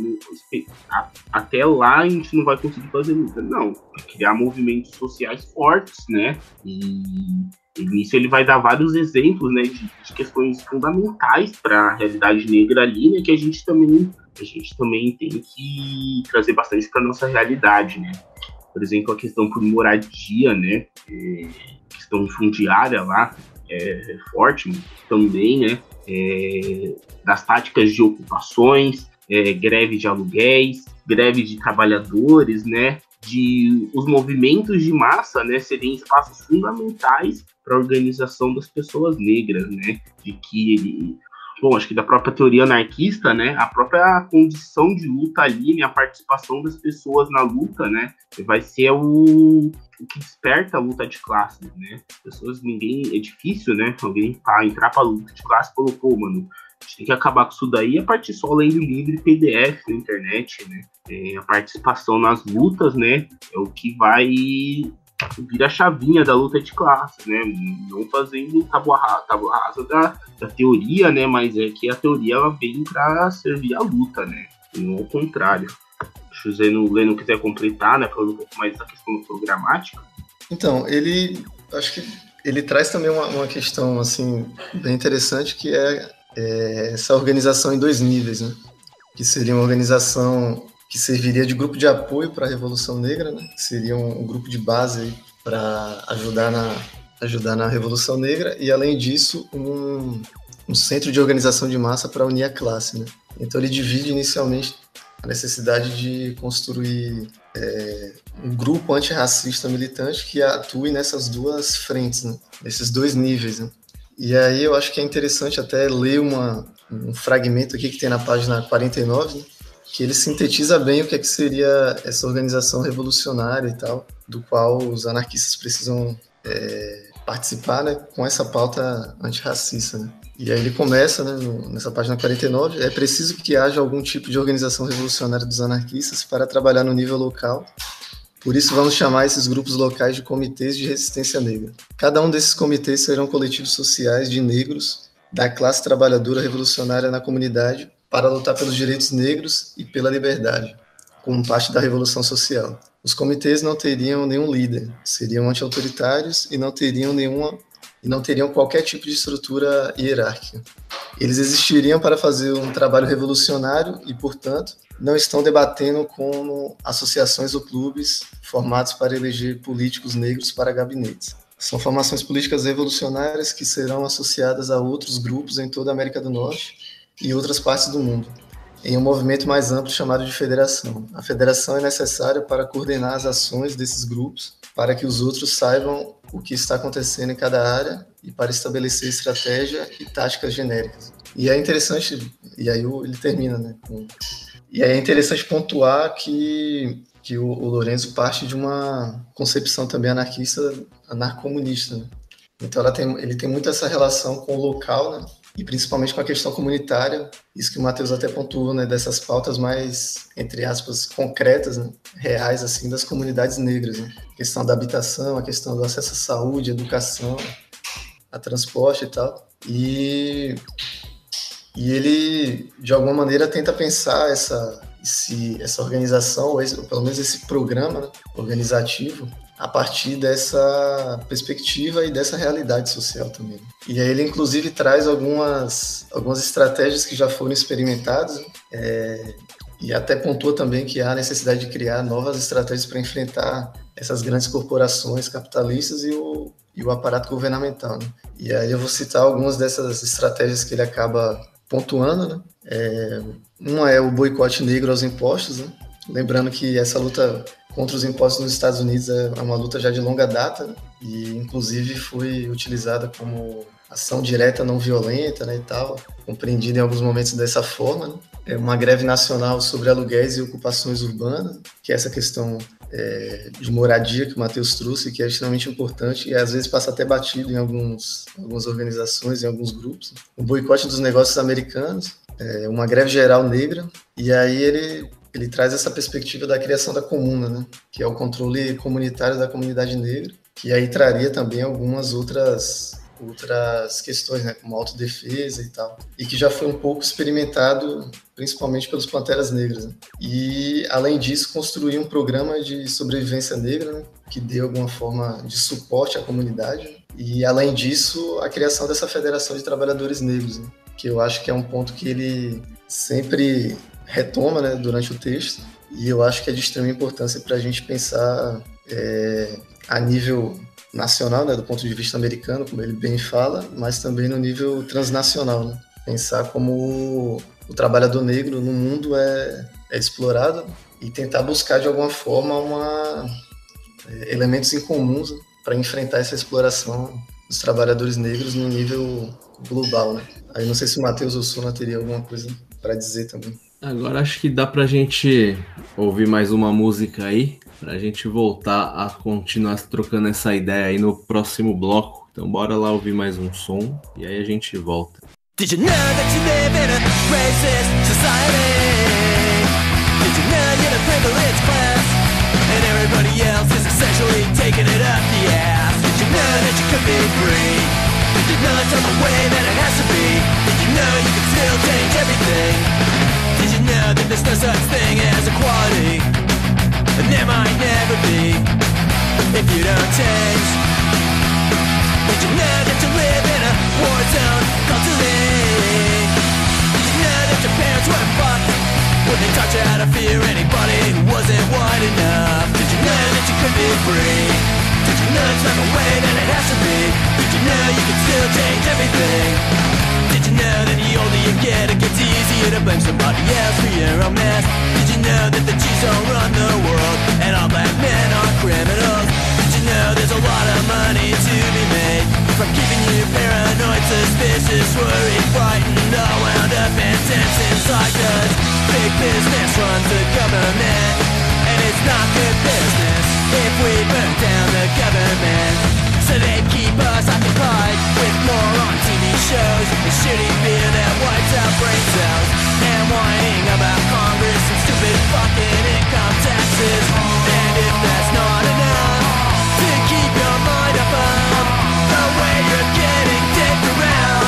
até lá a gente não vai conseguir fazer luta. Não, é criar movimentos sociais fortes, né? E nisso ele vai dar vários exemplos, né? De questões fundamentais para a realidade negra ali, né? Que a gente também tem que trazer bastante para nossa realidade, né? Por exemplo, a questão por moradia, né, questão fundiária lá, é forte também, né, das táticas de ocupações, greve de aluguéis, greve de trabalhadores, né, de os movimentos de massa, né, serem espaços fundamentais para a organização das pessoas negras, né, de que bom, acho que da própria teoria anarquista, né, a própria condição de luta ali, né, a participação das pessoas na luta, né, vai ser o que desperta a luta de classe, né, é difícil, né, alguém entrar para a luta de classe e falou, pô, mano, a gente tem que acabar com isso daí a partir só lendo livre PDF na internet, né, a participação nas lutas, né, é o que vai vira a chavinha da luta de classe, né? Não fazendo tábua rasa da teoria, né? Mas é que a teoria ela vem para servir a luta, né? E não ao contrário. Se o Leno quiser completar, né? Falando um pouco mais da questão programática. Então, ele acho que ele traz também uma questão assim, bem interessante, que é essa organização em 2 níveis, né? Que seria uma organização que serviria de grupo de apoio para a Revolução Negra, né? Que seria um grupo de base para ajudar na Revolução Negra, e além disso um centro de organização de massa para unir a classe, né? Então ele divide inicialmente a necessidade de construir um grupo antirracista militante que atue nessas 2 frentes, né? Nesses 2 níveis, né? E aí eu acho que é interessante até ler um fragmento aqui que tem na página 49, né? Que ele sintetiza bem o que seria essa organização revolucionária e tal, do qual os anarquistas precisam participar, né, com essa pauta antirracista, né? E aí ele começa, né, nessa página 49, é preciso que haja algum tipo de organização revolucionária dos anarquistas para trabalhar no nível local. Por isso vamos chamar esses grupos locais de comitês de resistência negra. Cada um desses comitês serão coletivos sociais de negros da classe trabalhadora revolucionária na comunidade para lutar pelos direitos negros e pela liberdade, como parte da revolução social. Os comitês não teriam nenhum líder, seriam anti-autoritários e não teriam qualquer tipo de estrutura hierárquica. Eles existiriam para fazer um trabalho revolucionário e, portanto, não estão debatendo como associações ou clubes formados para eleger políticos negros para gabinetes. São formações políticas revolucionárias que serão associadas a outros grupos em toda a América do Norte e outras partes do mundo, em um movimento mais amplo chamado de federação. A federação é necessária para coordenar as ações desses grupos, para que os outros saibam o que está acontecendo em cada área e para estabelecer estratégia e táticas genéricas. E é interessante, e aí ele termina, né? E aí é interessante pontuar que o Lourenço parte de uma concepção também anarquista, anarcomunista, né? Então ele tem muito essa relação com o local, né? E principalmente com a questão comunitária, isso que o Matheus até pontuou, né, dessas pautas mais, entre aspas, concretas, né, reais, assim, das comunidades negras, né? A questão da habitação, a questão do acesso à saúde, educação, a transporte e tal. E ele, de alguma maneira, tenta pensar essa organização, ou pelo menos esse programa, né, organizativo, a partir dessa perspectiva e dessa realidade social também. E aí ele, inclusive, traz algumas estratégias que já foram experimentadas, e até pontua também que há necessidade de criar novas estratégias para enfrentar essas grandes corporações capitalistas e o aparato governamental, né? E aí eu vou citar algumas dessas estratégias que ele acaba pontuando, né? Uma é o boicote negro aos impostos, né? Lembrando que essa luta contra os impostos nos Estados Unidos é uma luta já de longa data, né? E inclusive foi utilizada como ação direta não violenta, né, e tal, compreendida em alguns momentos dessa forma, né? É uma greve nacional sobre aluguéis e ocupações urbanas, que é essa questão de moradia que o Matheus trouxe, que é extremamente importante e às vezes passa até batido em algumas organizações, em alguns grupos. O boicote dos negócios americanos, uma greve geral negra, e aí ele traz essa perspectiva da criação da comuna, né, que é o controle comunitário da comunidade negra, que aí traria também algumas outras questões, né, como autodefesa e tal, e que já foi um pouco experimentado principalmente pelos Panteras Negras, né? E, além disso, construir um programa de sobrevivência negra, né, que dê alguma forma de suporte à comunidade, né? E, além disso, a criação dessa Federação de Trabalhadores Negros, né, que eu acho que é um ponto que ele sempre retoma, né, durante o texto, e eu acho que é de extrema importância para a gente pensar a nível nacional, né, do ponto de vista americano, como ele bem fala, mas também no nível transnacional, né? Pensar como o trabalhador negro no mundo é explorado e tentar buscar de alguma forma elementos em comuns, né, para enfrentar essa exploração dos trabalhadores negros no nível global, né? Aí não sei se o Matheus ou o Suna teria alguma coisa para dizer também. Agora acho que dá pra gente ouvir mais uma música aí, pra gente voltar a continuar trocando essa ideia aí no próximo bloco. Então bora lá ouvir mais um som e aí a gente volta. Did you know that you live in a racist society? Did you know you're a privileged class and everybody else is essentially taking it up the ass? Did you know that you could be free? Did you know it's on the way that it has to be? Did you know you can still change everything? Did you know that there's no such thing as equality? And there might never be if you don't change. sound culturally. Did you know that your parents were fucked when they taught you how to fear anybody who wasn't white enough? Did you know that you could be free? Did you know it's not the way that it has to be? Did you know you can still change everything? Did you know that the older you get, it gets easier to blame somebody else for your own mess? Did you know that the G's don't run the world and all black men are criminals? Did you know there's a lot of money to be made from keeping you paranoid, suspicious, worried, frightened, all wound up and tense inside? 'Cause big business runs the government, and it's not good business if we burn down the government. So they keep us occupied with more on TV shows and shooting beer that wipes out brain cells, and whining about Congress and stupid fucking income taxes. And if that's not enough to keep your mind up on the way you're getting dicked around,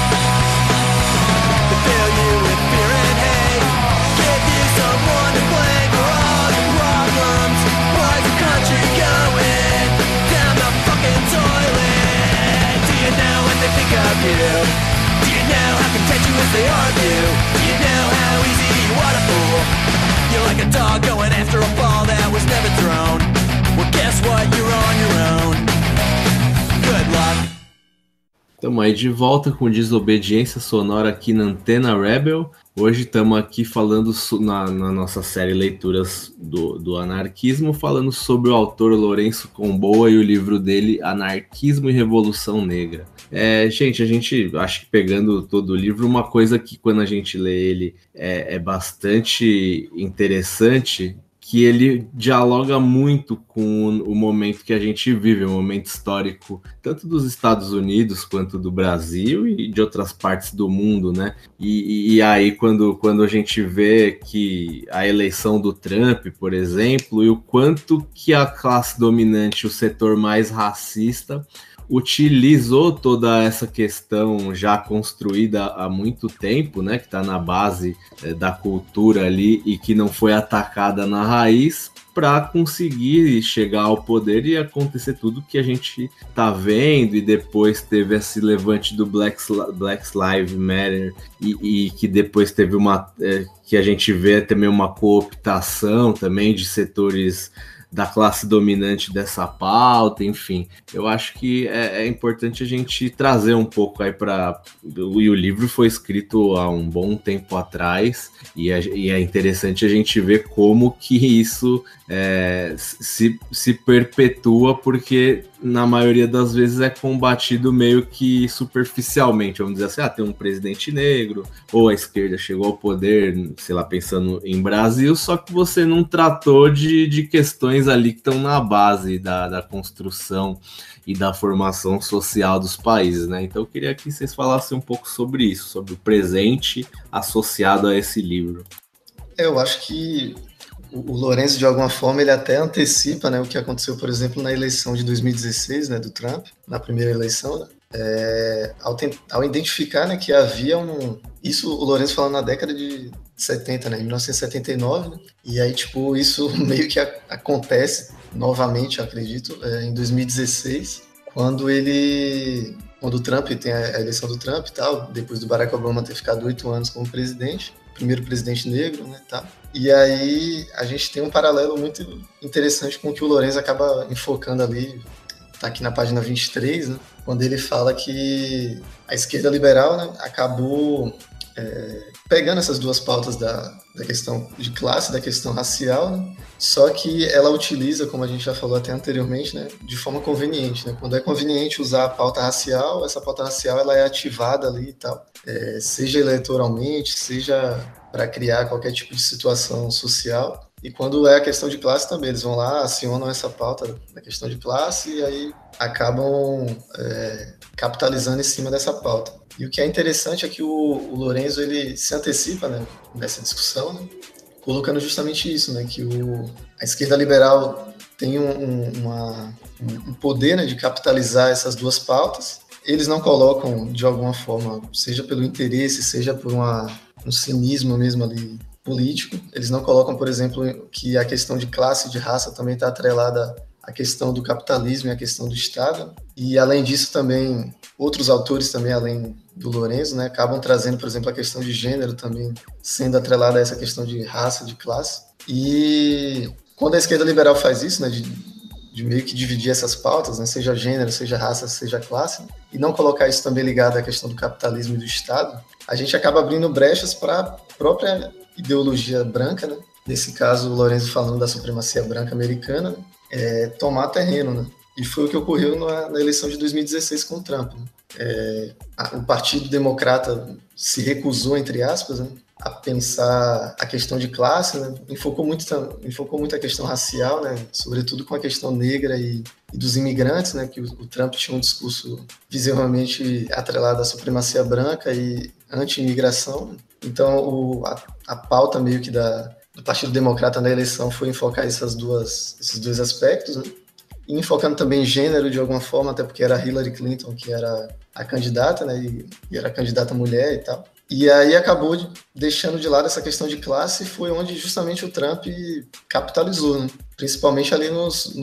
they fill you with fear and hate, give you someone to blame for all your problems. Why's the country going down the fucking toilet? Do you know what they think of you? Do you know how contentious they argue? Do you know how easy you are to fool? You're like a dog going after a ball that was never thrown. Well, guess what? You're on your own. Good luck. Estamos aí de volta com Desobediência Sonora aqui na Antena Rebel. Hoje estamos aqui falando na nossa série Leituras do Anarquismo, falando sobre o autor Lourenço Comboa e o livro dele Anarquismo e Revolução Negra. Gente, a gente acho que pegando todo o livro, uma coisa que quando a gente lê ele é bastante interessante, que ele dialoga muito com o momento que a gente vive, o momento histórico, tanto dos Estados Unidos quanto do Brasil e de outras partes do mundo, né? E aí, quando a gente vê que a eleição do Trump, por exemplo, e o quanto que a classe dominante, o setor mais racista, utilizou toda essa questão já construída há muito tempo, né, que está na base da cultura ali e que não foi atacada na raiz, para conseguir chegar ao poder e acontecer tudo que a gente está vendo. E depois teve esse levante do Black Lives Matter e que depois teve que a gente vê também uma cooptação também de setores da classe dominante dessa pauta, enfim. Eu acho que é importante a gente trazer um pouco aí e o livro foi escrito há um bom tempo atrás, e é interessante a gente ver como que isso se perpetua, porque na maioria das vezes é combatido meio que superficialmente, vamos dizer assim, tem um presidente negro, ou a esquerda chegou ao poder, sei lá, pensando em Brasil, só que você não tratou de questões ali que estão na base da construção e da formação social dos países, né? Então eu queria que vocês falassem um pouco sobre isso, sobre o presente associado a esse livro. Eu acho que o Lourenço, de alguma forma, ele até antecipa, né, o que aconteceu, por exemplo, na eleição de 2016, né, do Trump, na primeira eleição, né, ao identificar, né, que havia isso o Lourenço falando na década de 70, né, em 1979, né, e aí, tipo, isso meio que acontece novamente, eu acredito, em 2016, quando o Trump tem a eleição do Trump e tal, depois do Barack Obama ter ficado 8 anos como presidente, primeiro presidente negro, né, tá? E aí a gente tem um paralelo muito interessante com o que o Lourenço acaba enfocando ali, tá aqui na página 23, né, quando ele fala que a esquerda liberal, né, acabou pegando essas duas pautas da questão de classe, da questão racial, né, só que ela utiliza, como a gente já falou até anteriormente, né, de forma conveniente, né? Quando é conveniente usar a pauta racial, essa pauta racial ela é ativada ali e tal, seja eleitoralmente, seja para criar qualquer tipo de situação social. E quando é a questão de classe também, eles vão lá, acionam essa pauta da questão de classe e aí acabam capitalizando em cima dessa pauta. E o que é interessante é que o Lourenço, ele se antecipa, né, nessa discussão, né, colocando justamente isso, né, que a esquerda liberal tem um poder, né, de capitalizar essas duas pautas. Eles não colocam, de alguma forma, seja pelo interesse, seja por um cinismo mesmo ali político, eles não colocam, por exemplo, que a questão de classe e de raça também está atrelada a questão do capitalismo e a questão do Estado. E, além disso, também, outros autores também, além do Lourenço, né, acabam trazendo, por exemplo, a questão de gênero também, sendo atrelada a essa questão de raça, de classe. E quando a esquerda liberal faz isso, né, de meio que dividir essas pautas, né, seja gênero, seja raça, seja classe, e não colocar isso também ligado à questão do capitalismo e do Estado, a gente acaba abrindo brechas para a própria ideologia branca, né? Nesse caso, o Lourenço falando da supremacia branca americana, né? Tomar terreno, né? E foi o que ocorreu na eleição de 2016 com o Trump, né? O Partido Democrata se recusou, entre aspas, né, a pensar a questão de classe, né? Enfocou muito a questão racial, né? Sobretudo com a questão negra e dos imigrantes, né? Que o Trump tinha um discurso visivelmente atrelado à supremacia branca e anti-imigração. Então, a pauta meio que do Partido Democrata na eleição foi enfocar esses dois aspectos, né? E enfocando também gênero de alguma forma, até porque era Hillary Clinton que era a candidata, né? E era a candidata mulher e tal. E aí acabou deixando de lado essa questão de classe, e foi onde justamente o Trump capitalizou, né? Principalmente ali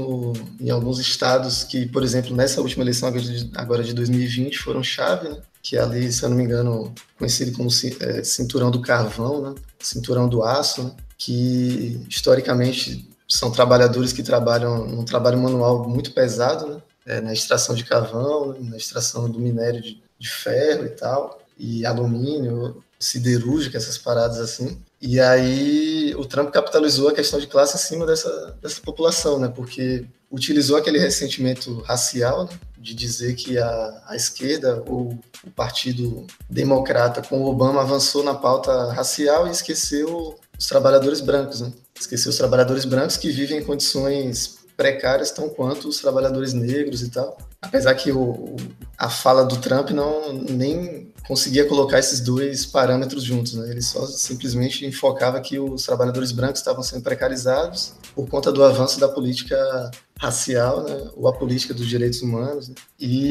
em alguns estados que, por exemplo, nessa última eleição agora de 2020 foram chave, né? Que ali, se eu não me engano, conhecido como cinturão do carvão, né? Cinturão do aço, né? Que historicamente são trabalhadores que trabalham num trabalho manual muito pesado, né? Na extração de carvão, na extração do minério de ferro e tal, e alumínio, siderúrgica, essas paradas assim. E aí o Trump capitalizou a questão de classe em cima dessa população, né? Porque utilizou aquele ressentimento racial, né? De dizer que a esquerda ou o Partido Democrata com Obama avançou na pauta racial e esqueceu os trabalhadores brancos, né? Esqueceu os trabalhadores brancos que vivem em condições precárias tão quanto os trabalhadores negros e tal. Apesar que a fala do Trump nem conseguia colocar esses dois parâmetros juntos, né? Ele só simplesmente enfocava que os trabalhadores brancos estavam sendo precarizados por conta do avanço da política racial, né? Ou a política dos direitos humanos, né?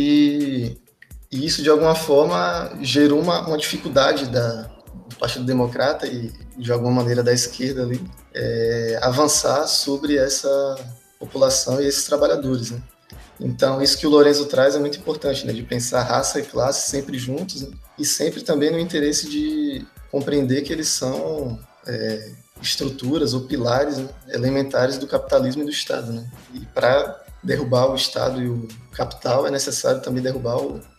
E isso, de alguma forma, gerou uma dificuldade do Partido Democrata e, de alguma maneira, da esquerda ali, avançar sobre essa população e esses trabalhadores, né? Então, isso que o Lourenço traz é muito importante, né? De pensar raça e classe sempre juntos, né? E sempre também no interesse de compreender que eles são estruturas ou pilares, né, elementares do capitalismo e do Estado, né? E para derrubar o Estado e o capital é necessário também derrubar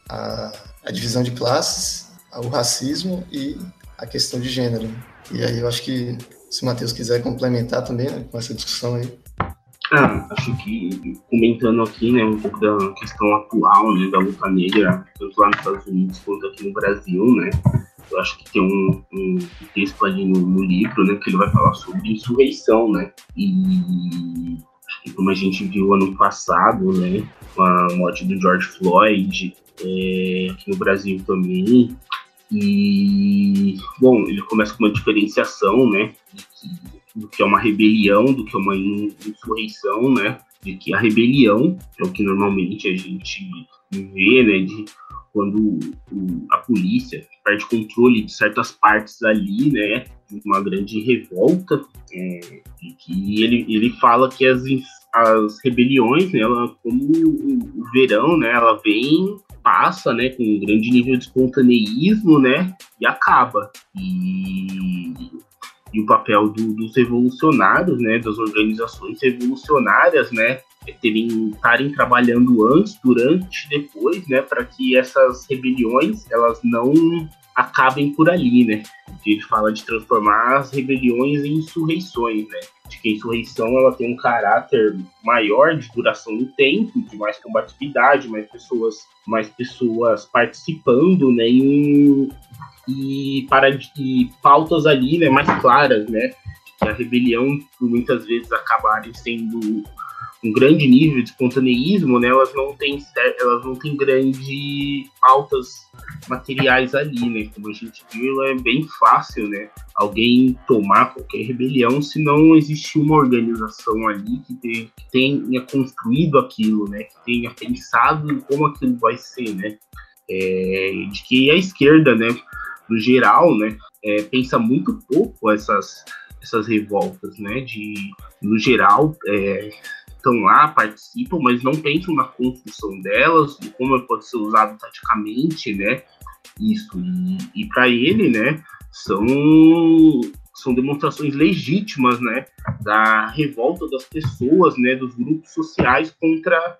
a divisão de classes, o racismo e a questão de gênero, né? E aí eu acho que, se o Matheus quiser complementar também, né, com essa discussão aí. Acho que, comentando aqui, né, um pouco da questão atual, né, da luta negra, tanto lá nos Estados Unidos quanto aqui no Brasil, né, eu acho que tem um texto ali no livro, né, que ele vai falar sobre insurreição, né, e acho que como a gente viu ano passado, né, com a morte do George Floyd, aqui no Brasil também, e, bom, ele começa com uma diferenciação, né, do que é uma rebelião, do que é uma insurreição, né? De que a rebelião é o que normalmente a gente vê, né? De quando a polícia perde controle de certas partes ali, né? De uma grande revolta, e que ele fala que as rebeliões, né? Ela, como o verão, né? Ela passa, né? Com um grande nível de espontaneísmo, né? E acaba. E o papel dos revolucionários, né, das organizações revolucionárias, né, estarem trabalhando antes, durante, depois, né, para que essas rebeliões elas não acabem por ali, né. Ele fala de transformar as rebeliões em insurreições, né, de que a insurreição ela tem um caráter maior de duração no tempo, de mais combatividade, mais pessoas participando, né, e pautas ali, né, mais claras, né, que a rebelião, por muitas vezes, acabarem sendo um grande nível de espontaneísmo, né, elas não têm grandes pautas materiais ali, né, como a gente viu, é bem fácil, né, alguém tomar qualquer rebelião se não existir uma organização ali que tenha construído aquilo, né, que tenha pensado em como aquilo vai ser, né, de que a esquerda, né, no geral, né, pensa muito pouco essas revoltas, né, no geral, estão lá, participam, mas não pensam na construção delas, de como pode ser usado taticamente, né? Isso. E para ele, né, são demonstrações legítimas, né, da revolta das pessoas, né, dos grupos sociais contra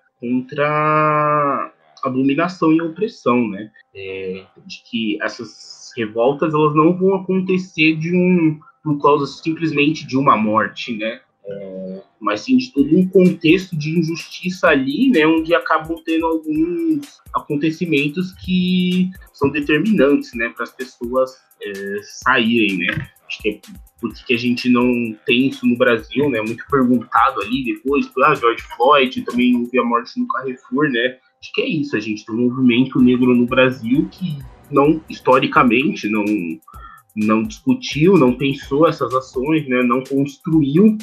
a dominação e a opressão, né, de que essas revoltas elas não vão acontecer por causa simplesmente de uma morte, né, mas sim de todo um contexto de injustiça ali, né, onde acabam tendo alguns acontecimentos que são determinantes, né, para as pessoas saírem, né. Acho que é porque a gente não tem isso no Brasil, né, muito perguntado ali depois, George Floyd, também houve a morte no Carrefour, né. Acho que é isso, a gente tem um movimento negro no Brasil que não, historicamente, não discutiu, não pensou essas ações, né, não construiu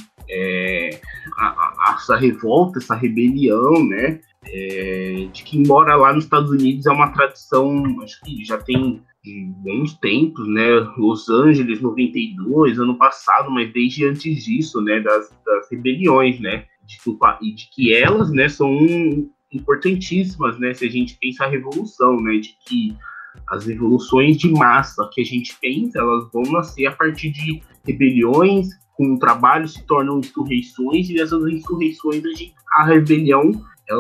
essa revolta, essa rebelião, né, de que embora lá nos Estados Unidos é uma tradição, acho que já tem de bons tempos, né, Los Angeles 92, ano passado, mas desde antes disso, né, das rebeliões, né, e de que elas, né, são importantíssimas, né, se a gente pensa a revolução, né, de que as revoluções de massa que a gente pensa, elas vão nascer a partir de rebeliões, com o trabalho se tornam insurreições, e essas insurreições, a rebelião,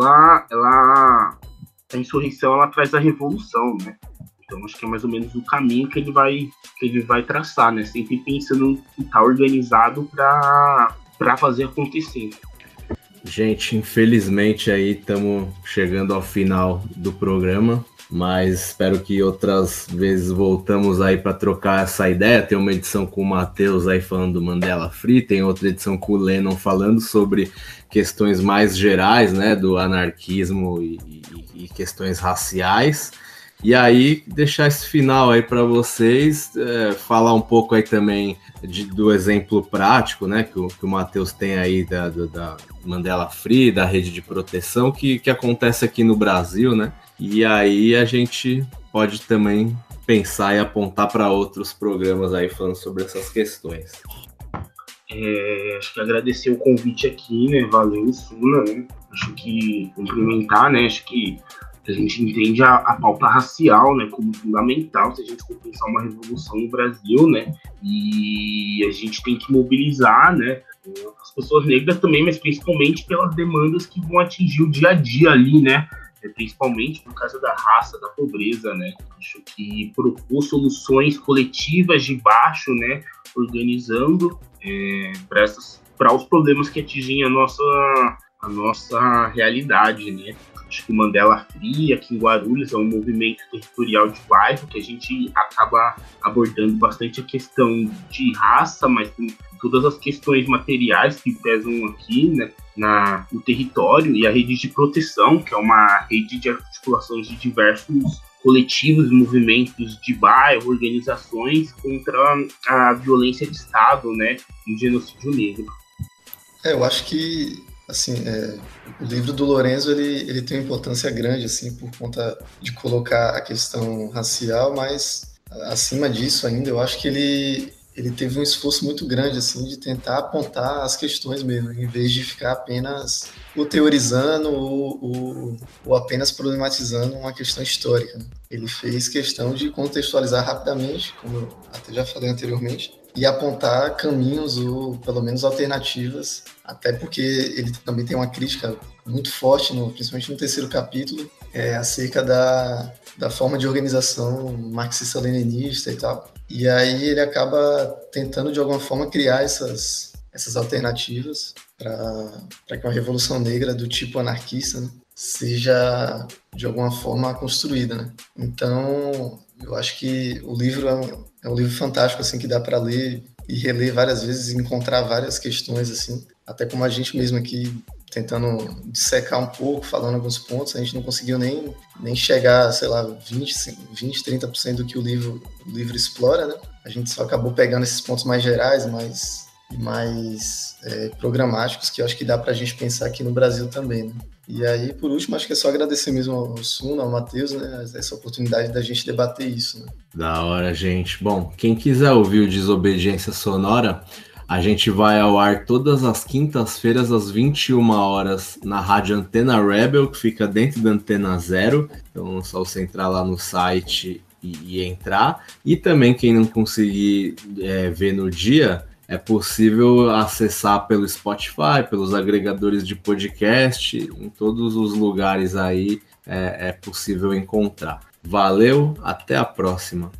a insurreição, ela traz a revolução, né? Então, acho que é mais ou menos o caminho que ele vai traçar, né? Sempre pensando em estar organizado para fazer acontecer. Gente, infelizmente aí estamos chegando ao final do programa, mas espero que outras vezes voltamos aí para trocar essa ideia. Tem uma edição com o Matheus aí falando do Mandela Free, tem outra edição com o Lennon falando sobre questões mais gerais, né, do anarquismo e questões raciais. E aí, deixar esse final aí para vocês, falar um pouco aí também do exemplo prático, né, que o Matheus tem aí da Mandela Free, da rede de proteção, que acontece aqui no Brasil, né, e aí a gente pode também pensar e apontar para outros programas aí falando sobre essas questões. Acho que agradecer o convite aqui, né, valeu, Suna, né, acho que complementar, né, acho que a gente entende a pauta racial, né, como fundamental se a gente for pensar uma revolução no Brasil, né, e a gente tem que mobilizar, né, as pessoas negras também, mas principalmente pelas demandas que vão atingir o dia a dia ali, né, principalmente por causa da raça, da pobreza, né. Acho que propor soluções coletivas de baixo, né, organizando para os problemas que atingem a nossa realidade, né. Acho que o Mandela Free, aqui em Guarulhos, é um movimento territorial de bairro que a gente acaba abordando bastante a questão de raça, mas tem todas as questões materiais que pesam aqui, né, no território, e a rede de proteção, que é uma rede de articulações de diversos coletivos, movimentos de bairro, organizações contra a violência de Estado, né, e o genocídio negro. Eu acho que assim, o livro do Lorenzo, ele tem uma importância grande, assim, por conta de colocar a questão racial, mas acima disso ainda, eu acho que ele teve um esforço muito grande, assim, de tentar apontar as questões mesmo, em vez de ficar apenas ou teorizando ou apenas problematizando uma questão histórica, né? Ele fez questão de contextualizar rapidamente, como eu até já falei anteriormente, e apontar caminhos ou pelo menos alternativas, até porque ele também tem uma crítica muito forte, principalmente no terceiro capítulo, acerca da forma de organização marxista-leninista e tal. E aí ele acaba tentando de alguma forma criar essas alternativas para que uma revolução negra do tipo anarquista, né, seja de alguma forma construída, né? Então eu acho que o livro é um livro fantástico, assim, que dá para ler e reler várias vezes e encontrar várias questões, assim, até como a gente mesmo aqui tentando dissecar um pouco, falando alguns pontos, a gente não conseguiu nem chegar, sei lá, 20, 30% do que o livro explora, né? A gente só acabou pegando esses pontos mais gerais, mais programáticos, que eu acho que dá pra gente pensar aqui no Brasil também, né? E aí, por último, acho que é só agradecer mesmo ao Suna, ao Matheus, né, essa oportunidade da gente debater isso, né? Da hora, gente. Bom, quem quiser ouvir o Desobediência Sonora, A gente vai ao ar todas as quintas-feiras às 21 horas na Rádio Antena Rebel, que fica dentro da Antena Zero. Então é só você entrar lá no site e entrar. E também quem não conseguir ver no dia, é possível acessar pelo Spotify, pelos agregadores de podcast, em todos os lugares aí é possível encontrar. Valeu, até a próxima.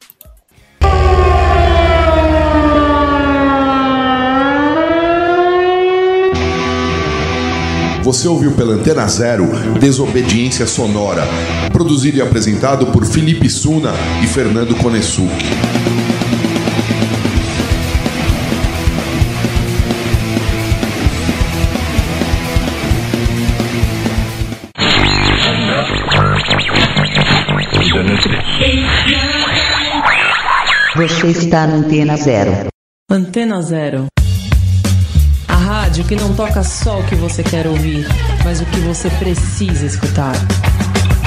Você ouviu pela Antena Zero Desobediência Sonora, produzido e apresentado por Felipe Suna e Fernando Konesuki. Você está na Antena Zero. Antena Zero. A rádio que não toca só o que você quer ouvir, mas o que você precisa escutar.